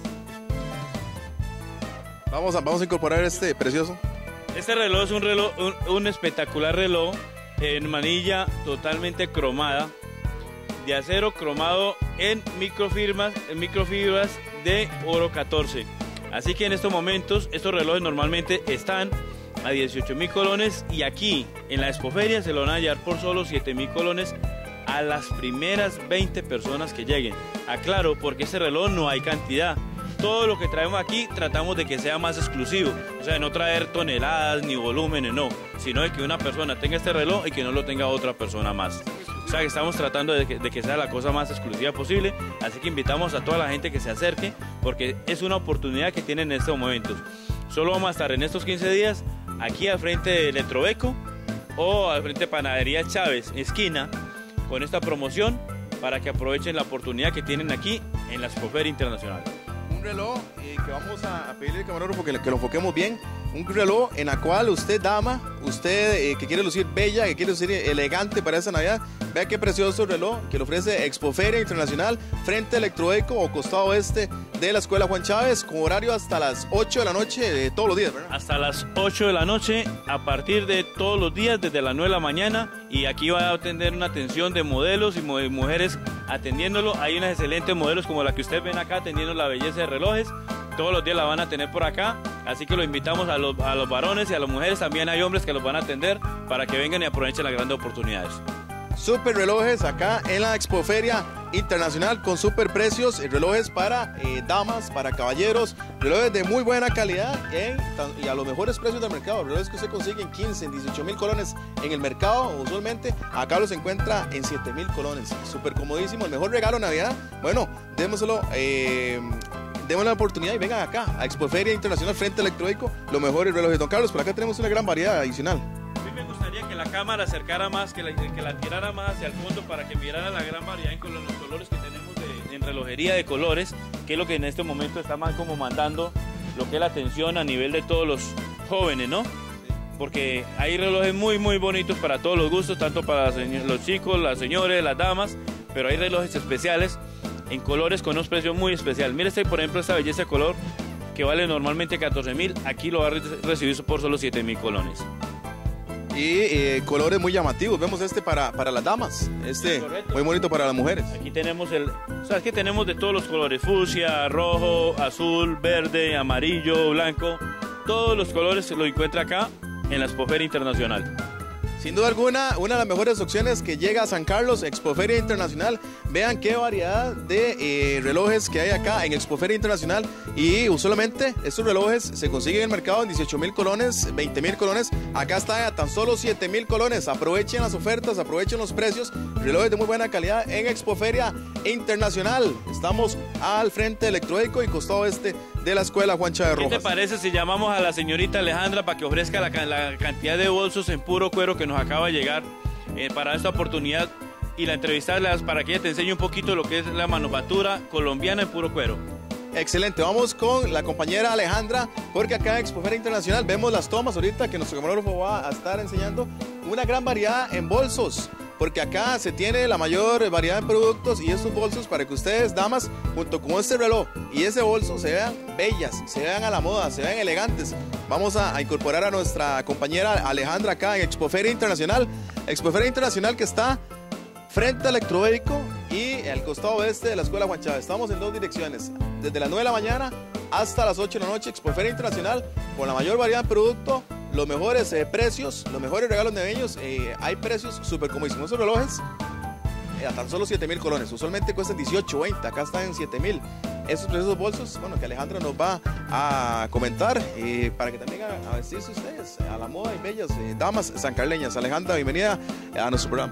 Vamos a, vamos a incorporar este precioso. Este reloj es un reloj, un, un espectacular reloj en manilla totalmente cromada, de acero cromado en microfibras, en microfibras de oro catorce. Así que en estos momentos estos relojes normalmente están a dieciocho mil colones y aquí en la Expoferia se lo van a hallar por solo siete mil colones a las primeras veinte personas que lleguen. Aclaro, porque este reloj no hay cantidad. Todo lo que traemos aquí tratamos de que sea más exclusivo, o sea, no traer toneladas ni volúmenes, no, sino de que una persona tenga este reloj y que no lo tenga otra persona más. O sea, que estamos tratando de que, de que sea la cosa más exclusiva posible, así que invitamos a toda la gente que se acerque, porque es una oportunidad que tienen en estos momentos. Solo vamos a estar en estos quince días aquí al frente de Electrobeco o al frente de Panadería Chávez, esquina, con esta promoción para que aprovechen la oportunidad que tienen aquí en la Expoferia Internacional. Un reloj eh, que vamos a, a pedirle al camarógrafo que, que lo enfoquemos bien. Un reloj en la cual usted, dama, usted eh, que quiere lucir bella, que quiere lucir elegante para esta Navidad, vea qué precioso reloj que le ofrece Expoferia Internacional frente al Electroeco o costado oeste de la Escuela Juan Chávez, con horario hasta las ocho de la noche de todos los días, ¿verdad? Hasta las ocho de la noche, a partir de todos los días, desde las nueve de la mañana, y aquí va a atender una atención de modelos y mujeres atendiéndolo. Hay unos excelentes modelos como la que ustedes ven acá, atendiendo la belleza de relojes. Todos los días la van a tener por acá, así que lo invitamos a los, a los varones y a las mujeres. También hay hombres que los van a atender para que vengan y aprovechen las grandes oportunidades. Super relojes acá en la Expoferia Internacional con super precios, relojes para eh, damas, para caballeros, relojes de muy buena calidad en, y a los mejores precios del mercado. Relojes que usted consigue en quince, en dieciocho mil colones en el mercado, usualmente acá los encuentra en siete mil colones. Súper comodísimo, el mejor regalo de Navidad. Bueno, démoselo, eh, démosle la oportunidad y vengan acá a Expoferia Internacional frente al Electroico, los mejores relojes. Don Carlos, por acá tenemos una gran variedad adicional. Me gustaría que la cámara acercara más, que la, que la tirara más hacia el fondo para que mirara la gran variedad en los colores que tenemos de, en relojería de colores, que es lo que en este momento está más como mandando lo que es la atención a nivel de todos los jóvenes, ¿no? Porque hay relojes muy muy bonitos para todos los gustos, tanto para los chicos, las señores, las damas, pero hay relojes especiales en colores con unos precios muy especiales. Mire este, por ejemplo, esta belleza de color que vale normalmente catorce mil, aquí lo va a recibir por solo siete mil colones. Y eh, colores muy llamativos. Vemos este para, para las damas, este Correcto. Muy bonito para las mujeres. Aquí tenemos el, o sea, aquí tenemos de todos los colores: fucsia, rojo, azul, verde, amarillo, blanco. Todos los colores se lo encuentra acá en la Expoferia Internacional. Sin duda alguna, una de las mejores opciones que llega a San Carlos, Expoferia Internacional. Vean qué variedad de eh, relojes que hay acá en Expoferia Internacional. Y usualmente estos relojes se consiguen en el mercado en dieciocho mil colones, veinte mil colones. Acá está a tan solo siete mil colones. Aprovechen las ofertas, aprovechen los precios. Relojes de muy buena calidad en Expoferia Internacional. Estamos al frente de Electroeco y costado este de la Escuela Juan Chávez Rojas. ¿Qué te parece si llamamos a la señorita Alejandra para que ofrezca la, la cantidad de bolsos en puro cuero que nos acaba de llegar eh, para esta oportunidad y la entrevistarlas para que ella te enseñe un poquito lo que es la manufactura colombiana en puro cuero? Excelente, vamos con la compañera Alejandra, porque acá en Expoferia Internacional vemos las tomas ahorita que nuestro camarógrafo va a estar enseñando una gran variedad en bolsos, porque acá se tiene la mayor variedad de productos y estos bolsos para que ustedes, damas, junto con este reloj y ese bolso se vean bellas, se vean a la moda, se vean elegantes. Vamos a, a incorporar a nuestra compañera Alejandra acá en Expoferia Internacional, Expoferia Internacional que está frente al Electrovehico y al costado oeste de la Escuela Juan Chávez. Estamos en dos direcciones, desde las nueve de la mañana hasta las ocho de la noche. Expoferia Internacional con la mayor variedad de productos, los mejores eh, precios, los mejores regalos navideños. Eh, hay precios súper comodísimos. Esos relojes eh, a tan solo siete mil colones, usualmente cuestan dieciocho, veinte, acá están en siete mil. Esos preciosos bolsos, bueno, que Alejandra nos va a comentar eh, para que también a, a vestirse ustedes a la moda y bellas eh, damas sancarleñas. Alejandra, bienvenida a nuestro programa.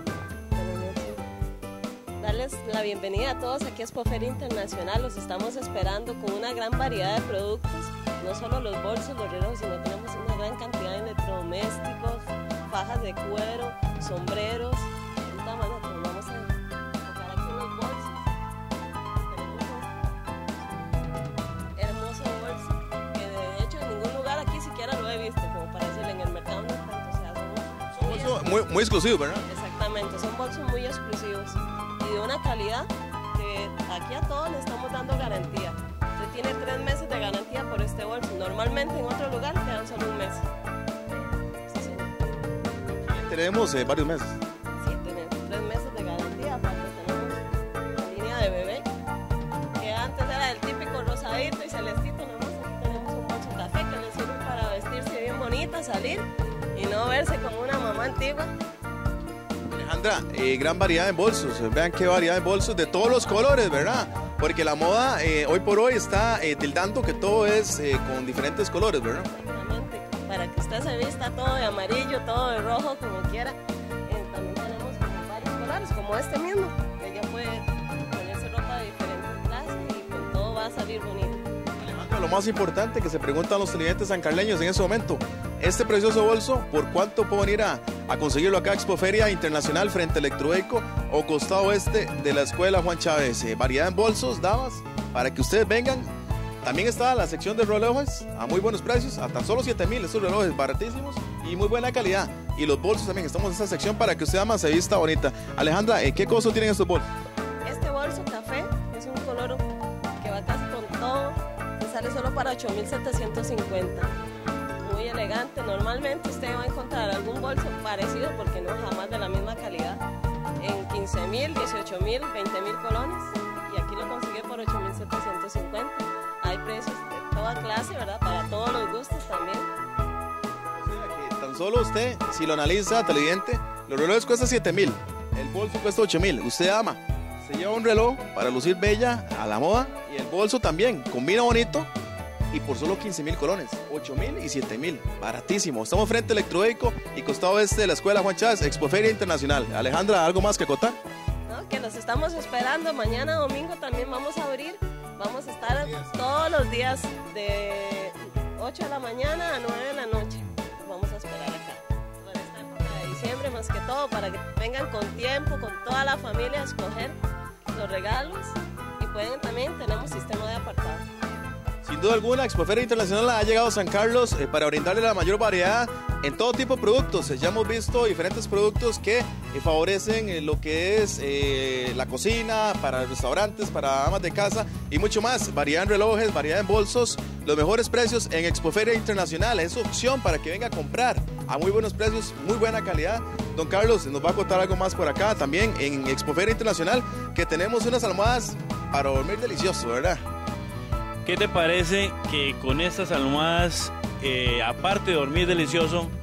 Darles la bienvenida a todos aquí a Expoferia Internacional. Los estamos esperando con una gran variedad de productos, no solo los bolsos, los relojes, sino tenemos una gran cantidad de electrodomésticos, fajas de cuero, sombreros. Ahorita vamos a tocar aquí unos bolsos. Tenemos un hermoso bolso que de hecho en ningún lugar aquí siquiera lo he visto, como para decirle, en el mercado no tanto. O sea, somos muy, Son muy, muy exclusivos, ¿verdad? Exactamente, son bolsos muy exclusivos y de una calidad que aquí a todos le estamos dando garantía. Usted tiene tres meses de garantía por este bolso. Normalmente en otro lugar te dan solo un mes. Sí, sí. Tenemos eh, varios meses. Sí, tenemos tres meses de garantía. Aparte tenemos la línea de bebé, que antes era el típico rosadito y celestito. Nosotros tenemos un bolso café que le sirve para vestirse bien bonita, salir y no verse como una mamá antigua. Alejandra, eh, gran variedad de bolsos, vean qué variedad de bolsos de todos los colores, ¿verdad? Porque la moda eh, hoy por hoy está eh, tildando que todo es eh, con diferentes colores, ¿verdad? Exactamente, para que usted se vista todo de amarillo, todo de rojo, como quiera. Eh, también tenemos como varios colores, como este mismo. Ella puede ponerse ropa de diferentes clases y con todo va a salir bonito. Alejandra, lo más importante que se preguntan los clientes sancarleños en ese momento, este precioso bolso, ¿por cuánto puedo venir a, a conseguirlo acá a Expoferia Internacional frente al Electroeco o costado oeste de la Escuela Juan Chávez? Eh, variedad en bolsos, damas, para que ustedes vengan. También está la sección de relojes a muy buenos precios, a tan solo siete mil, estos relojes baratísimos y muy buena calidad. Y los bolsos también, estamos en esta sección para que usted, dama, se vista bonita. Alejandra, eh, ¿qué costo tienen estos bolsos? Este bolso café es un color que va casi con todo, que sale solo para ocho mil setecientos cincuenta. Muy elegante. Normalmente usted va a encontrar algún bolso parecido, porque no jamás de la misma calidad, en quince mil, dieciocho mil, veinte mil colones, y aquí lo consigue por ocho mil setecientos cincuenta. Hay precios de toda clase, ¿verdad? Para todos los gustos también. O sea, que tan solo usted, si lo analiza, televidente, los relojes cuestan siete mil, el bolso cuesta ocho mil. Usted, ama, se lleva un reloj para lucir bella, a la moda, y el bolso también, combina bonito, y por solo quince mil colones, ocho mil y siete mil, baratísimo. Estamos frente al Electroeco y costado este de la Escuela Juan Chávez, Expoferia Internacional. Alejandra, ¿algo más que acotar? No, que los estamos esperando. Mañana domingo también vamos a abrir. Vamos a estar todos los días de ocho de la mañana a nueve de la noche. Los vamos a esperar acá. Por esta época de diciembre más que todo, para que vengan con tiempo, con toda la familia a escoger los regalos. Y pueden también, tenemos sistema de apartado. Sin duda alguna, Expoferia Internacional ha llegado a San Carlos eh, para brindarle la mayor variedad en todo tipo de productos. Eh, ya hemos visto diferentes productos que eh, favorecen eh, lo que es eh, la cocina, para restaurantes, para amas de casa y mucho más. Variedad en relojes, variedad en bolsos, los mejores precios en Expoferia Internacional. Es opción para que venga a comprar a muy buenos precios, muy buena calidad. Don Carlos nos va a contar algo más por acá también en Expoferia Internacional, que tenemos unas almohadas para dormir delicioso, ¿verdad? ¿Qué te parece que con estas almohadas, eh, aparte de dormir delicioso,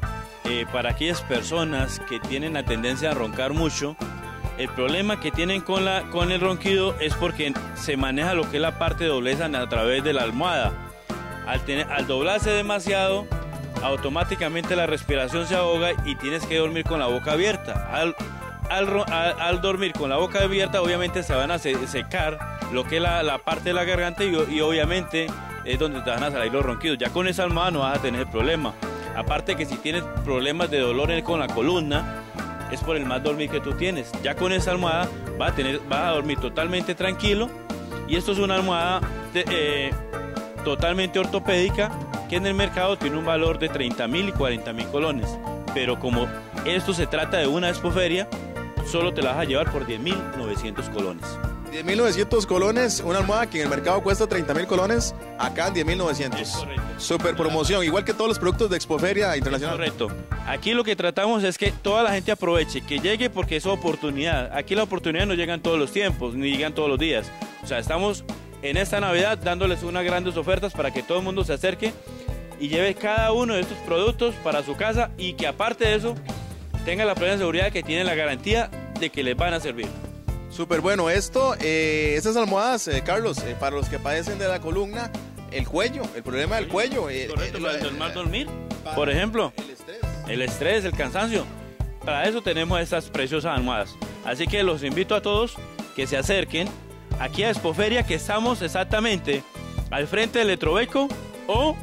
eh, para aquellas personas que tienen la tendencia a roncar mucho. El problema que tienen con, la, con el ronquido es porque se maneja lo que es la parte de dobleza a través de la almohada. Al, tener, al doblarse demasiado, automáticamente la respiración se ahoga y tienes que dormir con la boca abierta. Al, al, al, al dormir con la boca abierta, obviamente se van a se, secar lo que es la, la parte de la garganta y, y obviamente es donde te van a salir los ronquidos. Ya con esa almohada no vas a tener problema. Aparte que si tienes problemas de dolor con la columna, es por el mal dormir que tú tienes. Ya con esa almohada vas a, tener, vas a dormir totalmente tranquilo. Y esto es una almohada de, eh, totalmente ortopédica que en el mercado tiene un valor de treinta mil y cuarenta mil colones. Pero como esto se trata de una expoferia, solo te la vas a llevar por diez mil novecientos colones. diez mil novecientos colones, una almohada que en el mercado cuesta treinta mil colones, acá diez mil novecientos. Es correcto. Super promoción, igual que todos los productos de Expoferia Internacional. Correcto. Aquí lo que tratamos es que toda la gente aproveche, que llegue porque es oportunidad. Aquí la oportunidad no llegan todos los tiempos, ni llegan todos los días. O sea, estamos en esta Navidad dándoles unas grandes ofertas para que todo el mundo se acerque y lleve cada uno de estos productos para su casa y que aparte de eso tenga la plena seguridad que tienen la garantía de que les van a servir. Súper bueno esto, eh, estas almohadas, eh, Carlos, eh, para los que padecen de la columna, el cuello, el problema del cuello. Eh, Correcto, eh, para el mal dormir, por ejemplo. El estrés. El estrés, el cansancio. Para eso tenemos estas preciosas almohadas. Así que los invito a todos que se acerquen aquí a Expoferia, que estamos exactamente al frente del Electrobeco o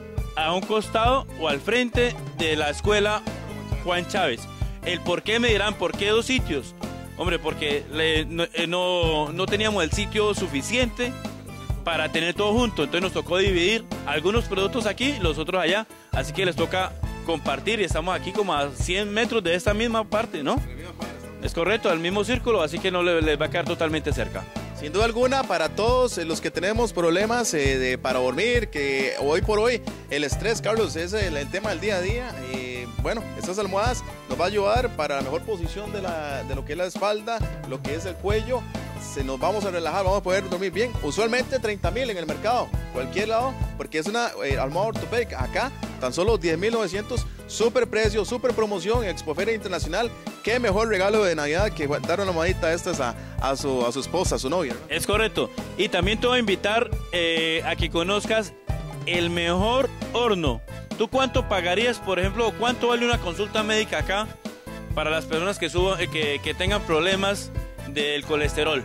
a un costado o al frente de la escuela Juan Chávez. El por qué me dirán, ¿por qué dos sitios? Hombre, porque le, no, no, no teníamos el sitio suficiente para tener todo junto, entonces nos tocó dividir algunos productos aquí, los otros allá, así que les toca compartir y estamos aquí como a cien metros de esta misma parte, ¿no? Es correcto, al mismo círculo, así que no les, les va a quedar totalmente cerca. Sin duda alguna, para todos los que tenemos problemas eh, de, para dormir, que hoy por hoy el estrés, Carlos, es el, el tema del día a día. Eh, bueno, estas almohadas nos va a ayudar para la mejor posición de, la, de lo que es la espalda, lo que es el cuello. Se nos vamos a relajar, vamos a poder dormir bien. Usualmente treinta mil en el mercado, cualquier lado, porque es una eh, almohada ortopédica. Acá, tan solo diez mil novecientos, súper precio, súper promoción en Expoferia Internacional. Qué mejor regalo de Navidad que dar una almohadita estas a, a, su, a su esposa, a su novia, ¿no? Es correcto. Y también te voy a invitar eh, a que conozcas el mejor horno. ¿Tú cuánto pagarías, por ejemplo, cuánto vale una consulta médica acá para las personas que, suban, eh, que, que tengan problemas del colesterol?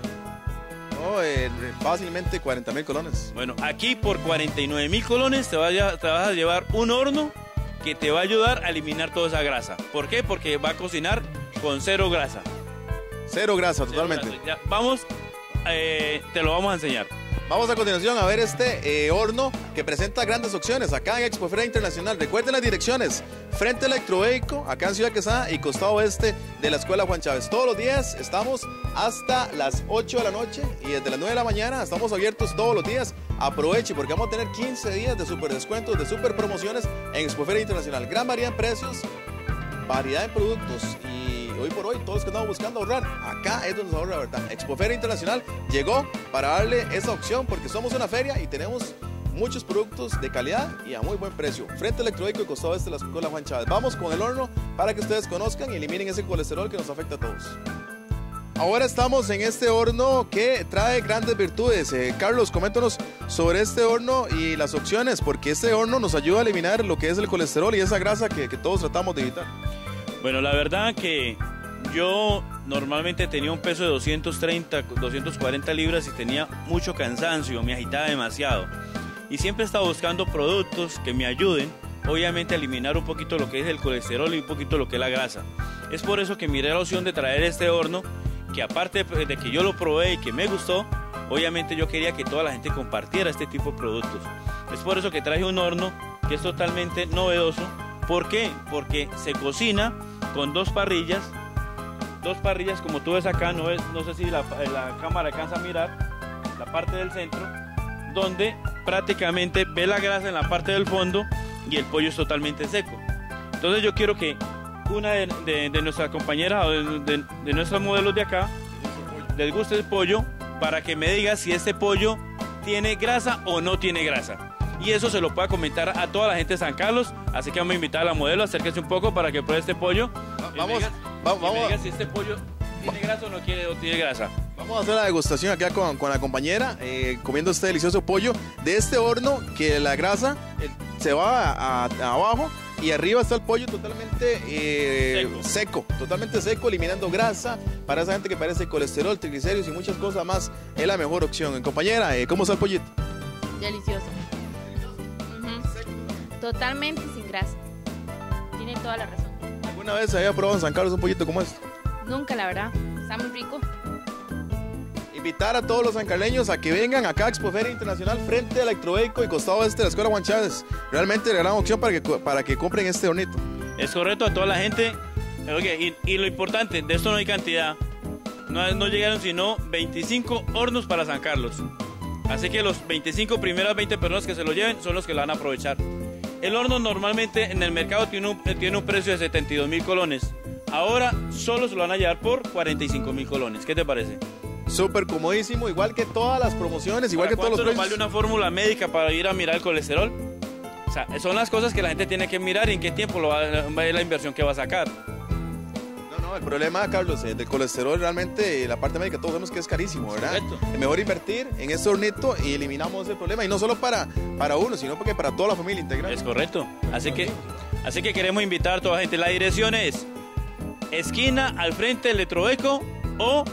No, eh, fácilmente cuarenta mil colones. Bueno, aquí por cuarenta y nueve mil colones te, vaya, te vas a llevar un horno que te va a ayudar a eliminar toda esa grasa. ¿Por qué? Porque va a cocinar con cero grasa. Cero grasa, Cero totalmente. grasa. Ya, vamos, eh, te lo vamos a enseñar. Vamos a continuación a ver este eh, horno que presenta grandes opciones acá en Expoferia Internacional. Recuerden las direcciones: frente al Electrobeco, acá en Ciudad Quesada, y costado oeste de la Escuela Juan Chávez. Todos los días estamos hasta las ocho de la noche y desde las nueve de la mañana estamos abiertos todos los días. Aproveche porque vamos a tener quince días de super descuentos, de super promociones en Expoferia Internacional. Gran variedad en precios, variedad en productos y hoy por hoy todos que andamos buscando ahorrar, acá es donde se ahorra la verdad. Expoferia Internacional llegó para darle esa opción porque somos una feria y tenemos muchos productos de calidad y a muy buen precio. Frente al Electrobeco y costado este de la Escuela Juan Chávez. Vamos con el horno para que ustedes conozcan y eliminen ese colesterol que nos afecta a todos. Ahora estamos en este horno que trae grandes virtudes. Eh, Carlos, coméntanos sobre este horno y las opciones, porque este horno nos ayuda a eliminar lo que es el colesterol y esa grasa que, que todos tratamos de evitar. Bueno, la verdad que yo normalmente tenía un peso de doscientos treinta, doscientos cuarenta libras y tenía mucho cansancio, me agitaba demasiado. Y siempre he estado buscando productos que me ayuden, obviamente, a eliminar un poquito lo que es el colesterol y un poquito lo que es la grasa. Es por eso que miré la opción de traer este horno, que aparte de que yo lo probé y que me gustó, obviamente yo quería que toda la gente compartiera este tipo de productos. Es por eso que traje un horno que es totalmente novedoso. ¿Por qué? Porque se cocina con dos parrillas, dos parrillas como tú ves acá, no, es, no sé si la, la cámara alcanza a mirar, la parte del centro, donde prácticamente ve la grasa en la parte del fondo y el pollo es totalmente seco. Entonces yo quiero que una de, de, de nuestras compañeras o de, de, de nuestros modelos de acá les guste el pollo para que me diga si este pollo tiene grasa o no tiene grasa. y eso se lo pueda comentar a toda la gente de San Carlos. Así que vamos a invitar a la modelo, acérquese un poco para que pruebe este pollo. Vamos, y me digas, va, y me vamos. digas si este pollo tiene grasa o no quiere, o tiene grasa. Vamos a hacer la degustación acá con, con la compañera, eh, comiendo este delicioso pollo de este horno que la grasa eh, se va a, a- a abajo y arriba está el pollo totalmente eh, seco. Seco. totalmente seco, eliminando grasa para esa gente que parece colesterol, triglicéridos y muchas cosas más. Es la mejor opción. Compañera, eh, ¿cómo está el pollito? Delicioso. Ujú. Totalmente sin grasa. Tiene toda la razón. ¿Alguna vez había probado en San Carlos un pollito como este? Nunca, la verdad. Está muy rico. Invitar a todos los sancarleños a que vengan acá a Expoferia Internacional frente a Electrovehico y costado este de la Escuela Juan Chávez. Realmente la gran opción para que, para que compren este hornito. Es correcto, a toda la gente. Okay, y, y lo importante, de esto no hay cantidad. No, no llegaron sino veinticinco hornos para San Carlos. Así que los veinticinco primeras veinte personas que se lo lleven son los que lo van a aprovechar. El horno normalmente en el mercado tiene un, tiene un precio de setenta y dos mil colones. Ahora solo se lo van a llevar por cuarenta y cinco mil colones. ¿Qué te parece? Súper comodísimo, igual que todas las promociones, igual que todos los ¿Cuánto nos precios. vale una fórmula médica para ir a mirar el colesterol? O sea, son las cosas que la gente tiene que mirar y en qué tiempo lo va, va a ir la inversión que va a sacar. No, no, el problema, Carlos, eh, del colesterol realmente, eh, la parte médica, todos sabemos que es carísimo, ¿verdad? Correcto. Es mejor invertir en este hornito y eliminamos el problema. Y no solo para, para uno, sino porque para toda la familia integral. Es correcto. Así que, así que queremos invitar a toda la gente. La dirección es esquina al frente del Electroveco o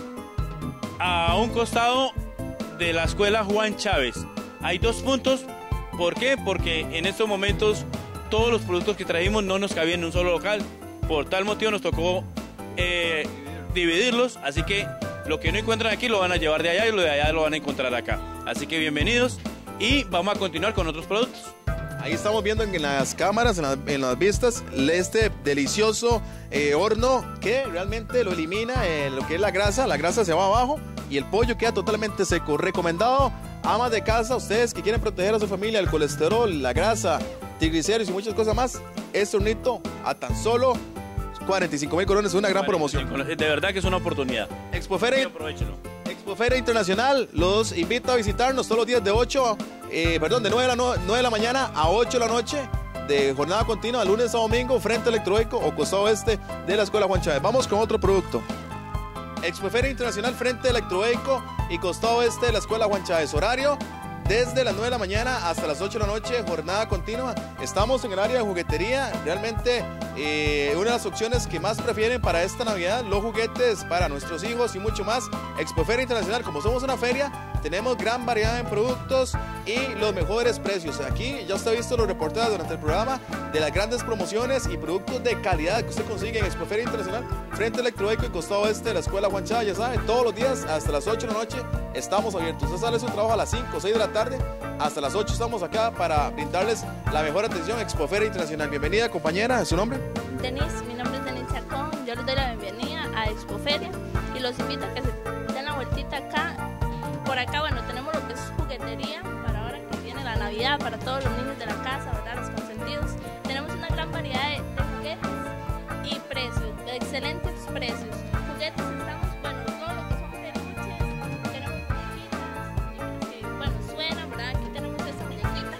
a un costado de la escuela Juan Chávez. Hay dos puntos. ¿Por qué? Porque en estos momentos todos los productos que trajimos no nos cabían en un solo local. Por tal motivo nos tocó eh, dividirlos. Así que lo que no encuentran aquí lo van a llevar de allá y lo de allá lo van a encontrar acá. Así que bienvenidos y vamos a continuar con otros productos. Ahí estamos viendo en las cámaras, en, la- en las vistas, este delicioso eh, horno que realmente lo elimina eh, lo que es la grasa. La grasa se va abajo y el pollo queda totalmente seco. Recomendado, amas de casa, ustedes que quieren proteger a su familia del colesterol, la grasa, triglicéridos y muchas cosas más. Este hornito a tan solo cuarenta y cinco mil colones es una gran promoción. De verdad que es una oportunidad. Expoferia, Aprovechelo. Expoferia Internacional los invito a visitarnos todos los días de ocho, eh, perdón, de nueve de, la no- nueve de la mañana a ocho de la noche, de jornada continua, de lunes a domingo, frente al Electroveco o costado este de la Escuela Juan Chávez. Vamos con otro producto. Expoferia Internacional frente al Electroveco y costado este de la Escuela Juan Chávez. Horario desde las nueve de la mañana hasta las ocho de la noche, jornada continua. Estamos en el área de juguetería. Realmente eh, una de las opciones que más prefieren para esta Navidad, los juguetes para nuestros hijos y mucho más. Expoferia Internacional, como somos una feria, tenemos gran variedad en productos y los mejores precios. Aquí ya usted ha visto los reportajes durante el programa de las grandes promociones y productos de calidad que usted consigue en Expoferia Internacional frente al Electroveco y costado este de la Escuela Juan Chávez. Ya sabe, todos los días hasta las ocho de la noche estamos abiertos. Usted sale de su trabajo a las cinco o seis de la tarde, hasta las ocho estamos acá para brindarles la mejor atención. Expoferia Internacional. Bienvenida, compañera. ¿Su nombre? Denise, mi nombre es Denise Chacón, yo les doy la bienvenida a Expoferia y los invito a que se den la vueltita acá. Por acá, bueno, tenemos lo que es juguetería para ahora que viene la Navidad, para todos los niños de la casa, ¿verdad? Los consentidos. Tenemos una gran variedad de, de juguetes y precios, de excelentes precios. Juguetes estamos, bueno, todo lo que son peluches, tenemos muñequitas, que, bueno, suenan, ¿verdad? Aquí tenemos esta muñequita.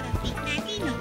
Latino,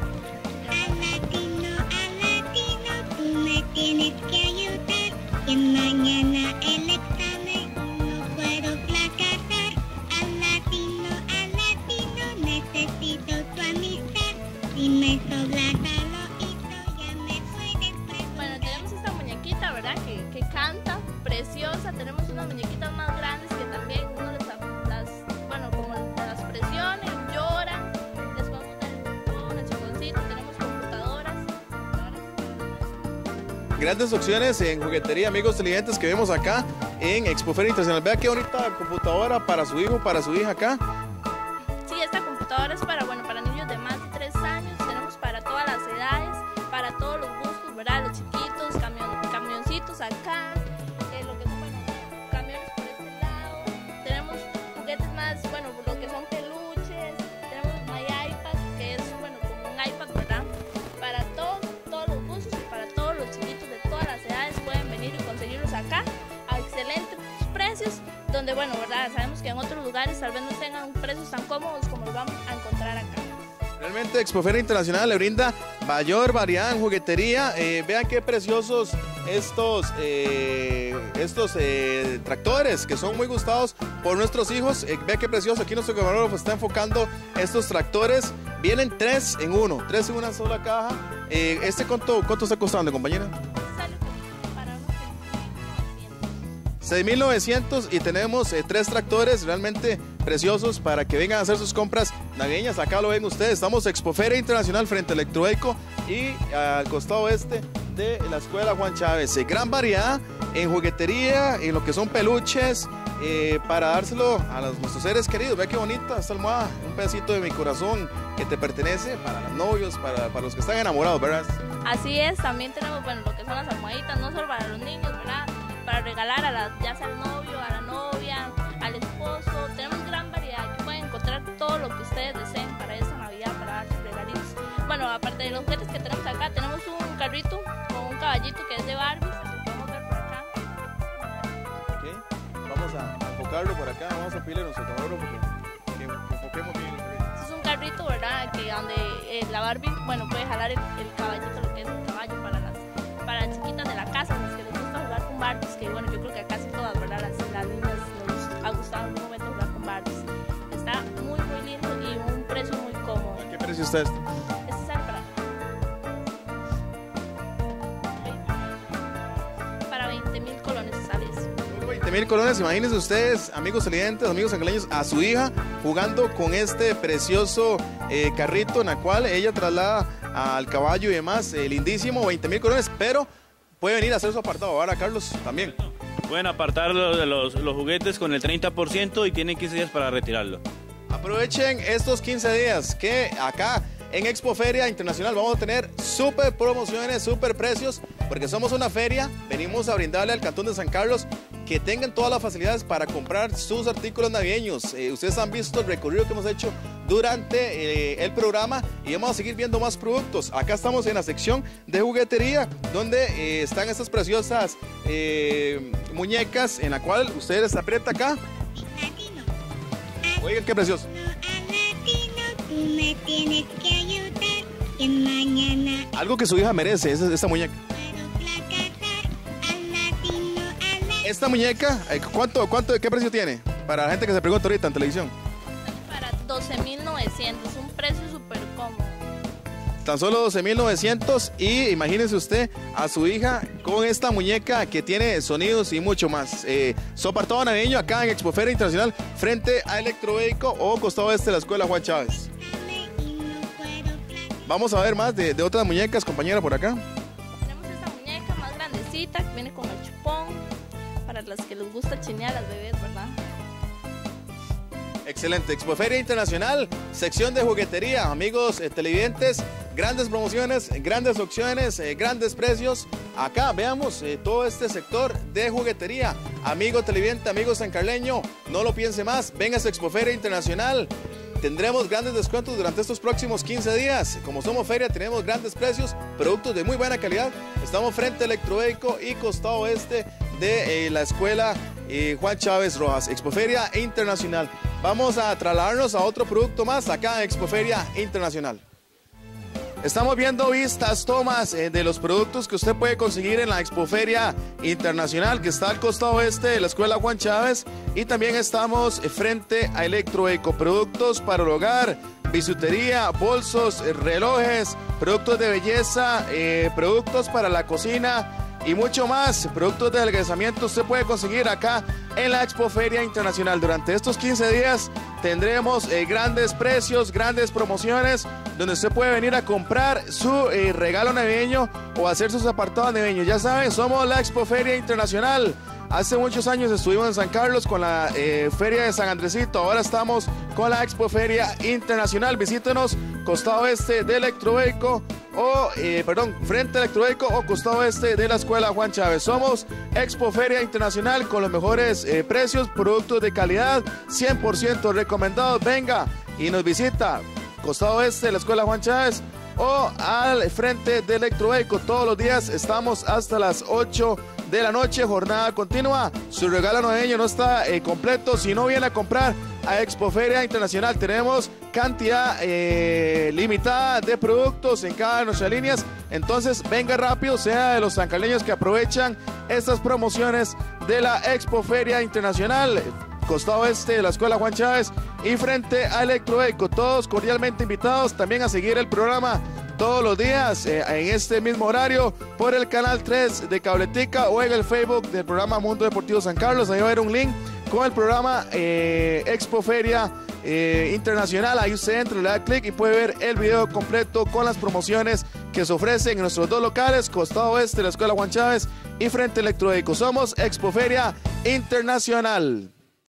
al latino, al latino, tú me tienes que ayudar, que mañana el examen no puedo fracasar. Al latino, al latino, necesito tu amistad, si me sobras al oído ya me puedes preguntar. Bueno, tenemos esta muñequita, ¿verdad? Que, que canta, preciosa. Tenemos unas muñequitas más grandes que también uno les, las, bueno, como las presiones, lloran. Les podemos dar el chupón, el chuponcito. Tenemos computadoras. Grandes opciones en juguetería, amigos televidentes, que vemos acá en Expoferia Internacional. Vea qué bonita computadora para su hijo, para su hija acá. Sí, esta computadora es para, bueno, para niños de más de tres años. Tenemos para todas las edades, para todos los gustos, ¿verdad? Los chiquitos, camion, camioncitos acá, eh, lo que son, bueno, camiones por este lado. Tenemos juguetes más, bueno, lo que son peluches. Tenemos My iPad, que es, bueno, como un iPad, ¿verdad? Para todos, todos los gustos y para todos los chiquitos de todas las edades pueden venir y conseguirlos acá a excelentes precios, donde, bueno, ¿verdad? Sabemos que en otros lugares tal vez no tengan precios tan cómodos como los vamos a encontrar acá. Realmente Expoferia Internacional le brinda mayor variedad en juguetería. Eh, vean qué preciosos estos, eh, estos eh, tractores que son muy gustados por nuestros hijos. Eh, vean qué precioso, aquí nuestro camarógrafo está enfocando estos tractores. Vienen tres en uno, tres en una sola caja. Eh, ¿Este cuánto, cuánto está costando, compañera? Sale como para unos seis mil novecientos y tenemos eh, tres tractores realmente preciosos para que vengan a hacer sus compras navideñas. Acá lo ven ustedes, estamos en Expoferia Internacional frente a Electroeco y al costado este de la escuela Juan Chávez. Eh, gran variedad en juguetería, en lo que son peluches, eh, para dárselo a los, nuestros seres queridos. Ve qué bonita esta almohada, un pedacito de mi corazón que te pertenece, para los novios, para, para los que están enamorados, ¿verdad? Así es, también tenemos, bueno, lo que son las almohaditas, no solo para los niños, ¿verdad? Para regalar a la, ya sea al novio, a la novia, al esposo. Tenemos gran variedad, que pueden encontrar todo lo que ustedes deseen para esta Navidad, para dar sus regalitos. Bueno, aparte de los juguetes que tenemos acá, tenemos un carrito con un caballito que es de Barbie, que podemos ver por acá. Okay. Vamos a enfocarlo por acá, vamos a pedirle a nuestro camarógrafo que, que enfoquemos bien. Es un carrito, ¿verdad? Que donde eh, la Barbie, bueno, puede jalar el, el caballito, lo que es el caballo para las, para las chiquitas de la casa, las que les gusta jugar con Barbies, que bueno, yo creo que a casi todas, ¿verdad? Las, las niñas nos ha gustado en un momento jugar con Barbies. Está muy, muy lindo y un precio muy cómodo. ¿Qué precio está este? Este sale para, para veinte mil colones, sale eso. veinte mil colones, imagínense ustedes, amigos televidentes, amigos angleños, a su hija jugando con este precioso eh, carrito en el cual ella traslada al caballo y demás, eh, lindísimo, veinte mil colones, pero puede venir a hacer su apartado. Ahora, Carlos, también. Pueden apartar los, los, los juguetes con el treinta por ciento y tienen quince días para retirarlo. Aprovechen estos quince días que acá en Expoferia Internacional vamos a tener súper promociones, súper precios, porque somos una feria, venimos a brindarle al Cantón de San Carlos que tengan todas las facilidades para comprar sus artículos navideños. Eh, ustedes han visto el recorrido que hemos hecho durante eh, el programa y vamos a seguir viendo más productos. Acá estamos en la sección de juguetería, donde eh, están estas preciosas eh, muñecas en la cual ustedes aprieta acá. Latino, Oigan qué precioso. a latino, tú me tienes que ayudar, que mañana Algo que su hija merece, esa, esta muñeca. puedo fracasar. Al latino, al latino. Esta muñeca, eh, ¿cuánto, cuánto, qué precio tiene? Para la gente que se pregunta ahorita en televisión. Sale para doce mil novecientos, un precio súper cómodo. Tan solo doce mil novecientos y imagínense usted a su hija con esta muñeca que tiene sonidos y mucho más. Eh, su apartado navideño acá en Expoferia Internacional frente a Electrovehico o costado este de la escuela Juan Chávez. Y no puedo fracasar. Vamos a ver más de, de otras muñecas, compañera, por acá. Tenemos esta muñeca más grandecita que viene con el chupón, para las que les gusta chinear a las bebés, ¿verdad? Excelente, Expoferia Internacional, sección de juguetería, amigos eh, televidentes, grandes promociones, grandes opciones, eh, grandes precios. Acá veamos eh, todo este sector de juguetería. Amigo televidente, amigo sancarleño, no lo piense más, venga a Expoferia Internacional. Tendremos grandes descuentos durante estos próximos quince días. Como somos feria, tenemos grandes precios, productos de muy buena calidad. Estamos frente a Electrovehico y costado este de eh, la escuela eh, Juan Chávez Rojas, Expoferia Internacional. Vamos a trasladarnos a otro producto más acá en Expoferia Internacional. Estamos viendo vistas, tomas eh, de los productos que usted puede conseguir en la Expoferia Internacional, que está al costado este de la escuela Juan Chávez, y también estamos eh, frente a Electroeco, productos para el hogar, bisutería, bolsos, eh, relojes, productos de belleza, eh, productos para la cocina y mucho más. Productos de adelgazamiento usted puede conseguir acá en la Expoferia Internacional. Durante estos quince días tendremos eh, grandes precios, grandes promociones, donde usted puede venir a comprar su eh, regalo navideño o hacer sus apartados navideños. Ya saben, somos la Expoferia Internacional. Hace muchos años estuvimos en San Carlos con la eh, Feria de San Andresito. Ahora estamos con la Expoferia Internacional. Visítenos, costado este de Electrovehico o, eh, perdón, frente a Electrovehico o costado este de la escuela Juan Chávez. Somos Expoferia Internacional con los mejores eh, precios, productos de calidad, cien por ciento recomendados. Venga y nos visita, costado este de la escuela Juan Chávez o al frente de Electrovehico. Todos los días estamos hasta las ocho de la noche, jornada continua. Su regalo navideño no está eh, completo si no viene a comprar a Expoferia Internacional. Tenemos cantidad eh, limitada de productos en cada de nuestras líneas, entonces venga rápido, sea de los sancarleños que aprovechan estas promociones de la Expoferia Internacional, costado este de la Escuela Juan Chávez y frente a Electroeco. Todos cordialmente invitados también a seguir el programa todos los días eh, en este mismo horario por el canal tres de Cabletica o en el Facebook del programa Mundo Deportivo San Carlos. Ahí va a haber un link con el programa eh, Expoferia eh, Internacional. Ahí usted entra, le da clic y puede ver el video completo con las promociones que se ofrecen en nuestros dos locales, costado oeste de la Escuela Juan Chávez y frente a Electroeco. Somos Expoferia Internacional.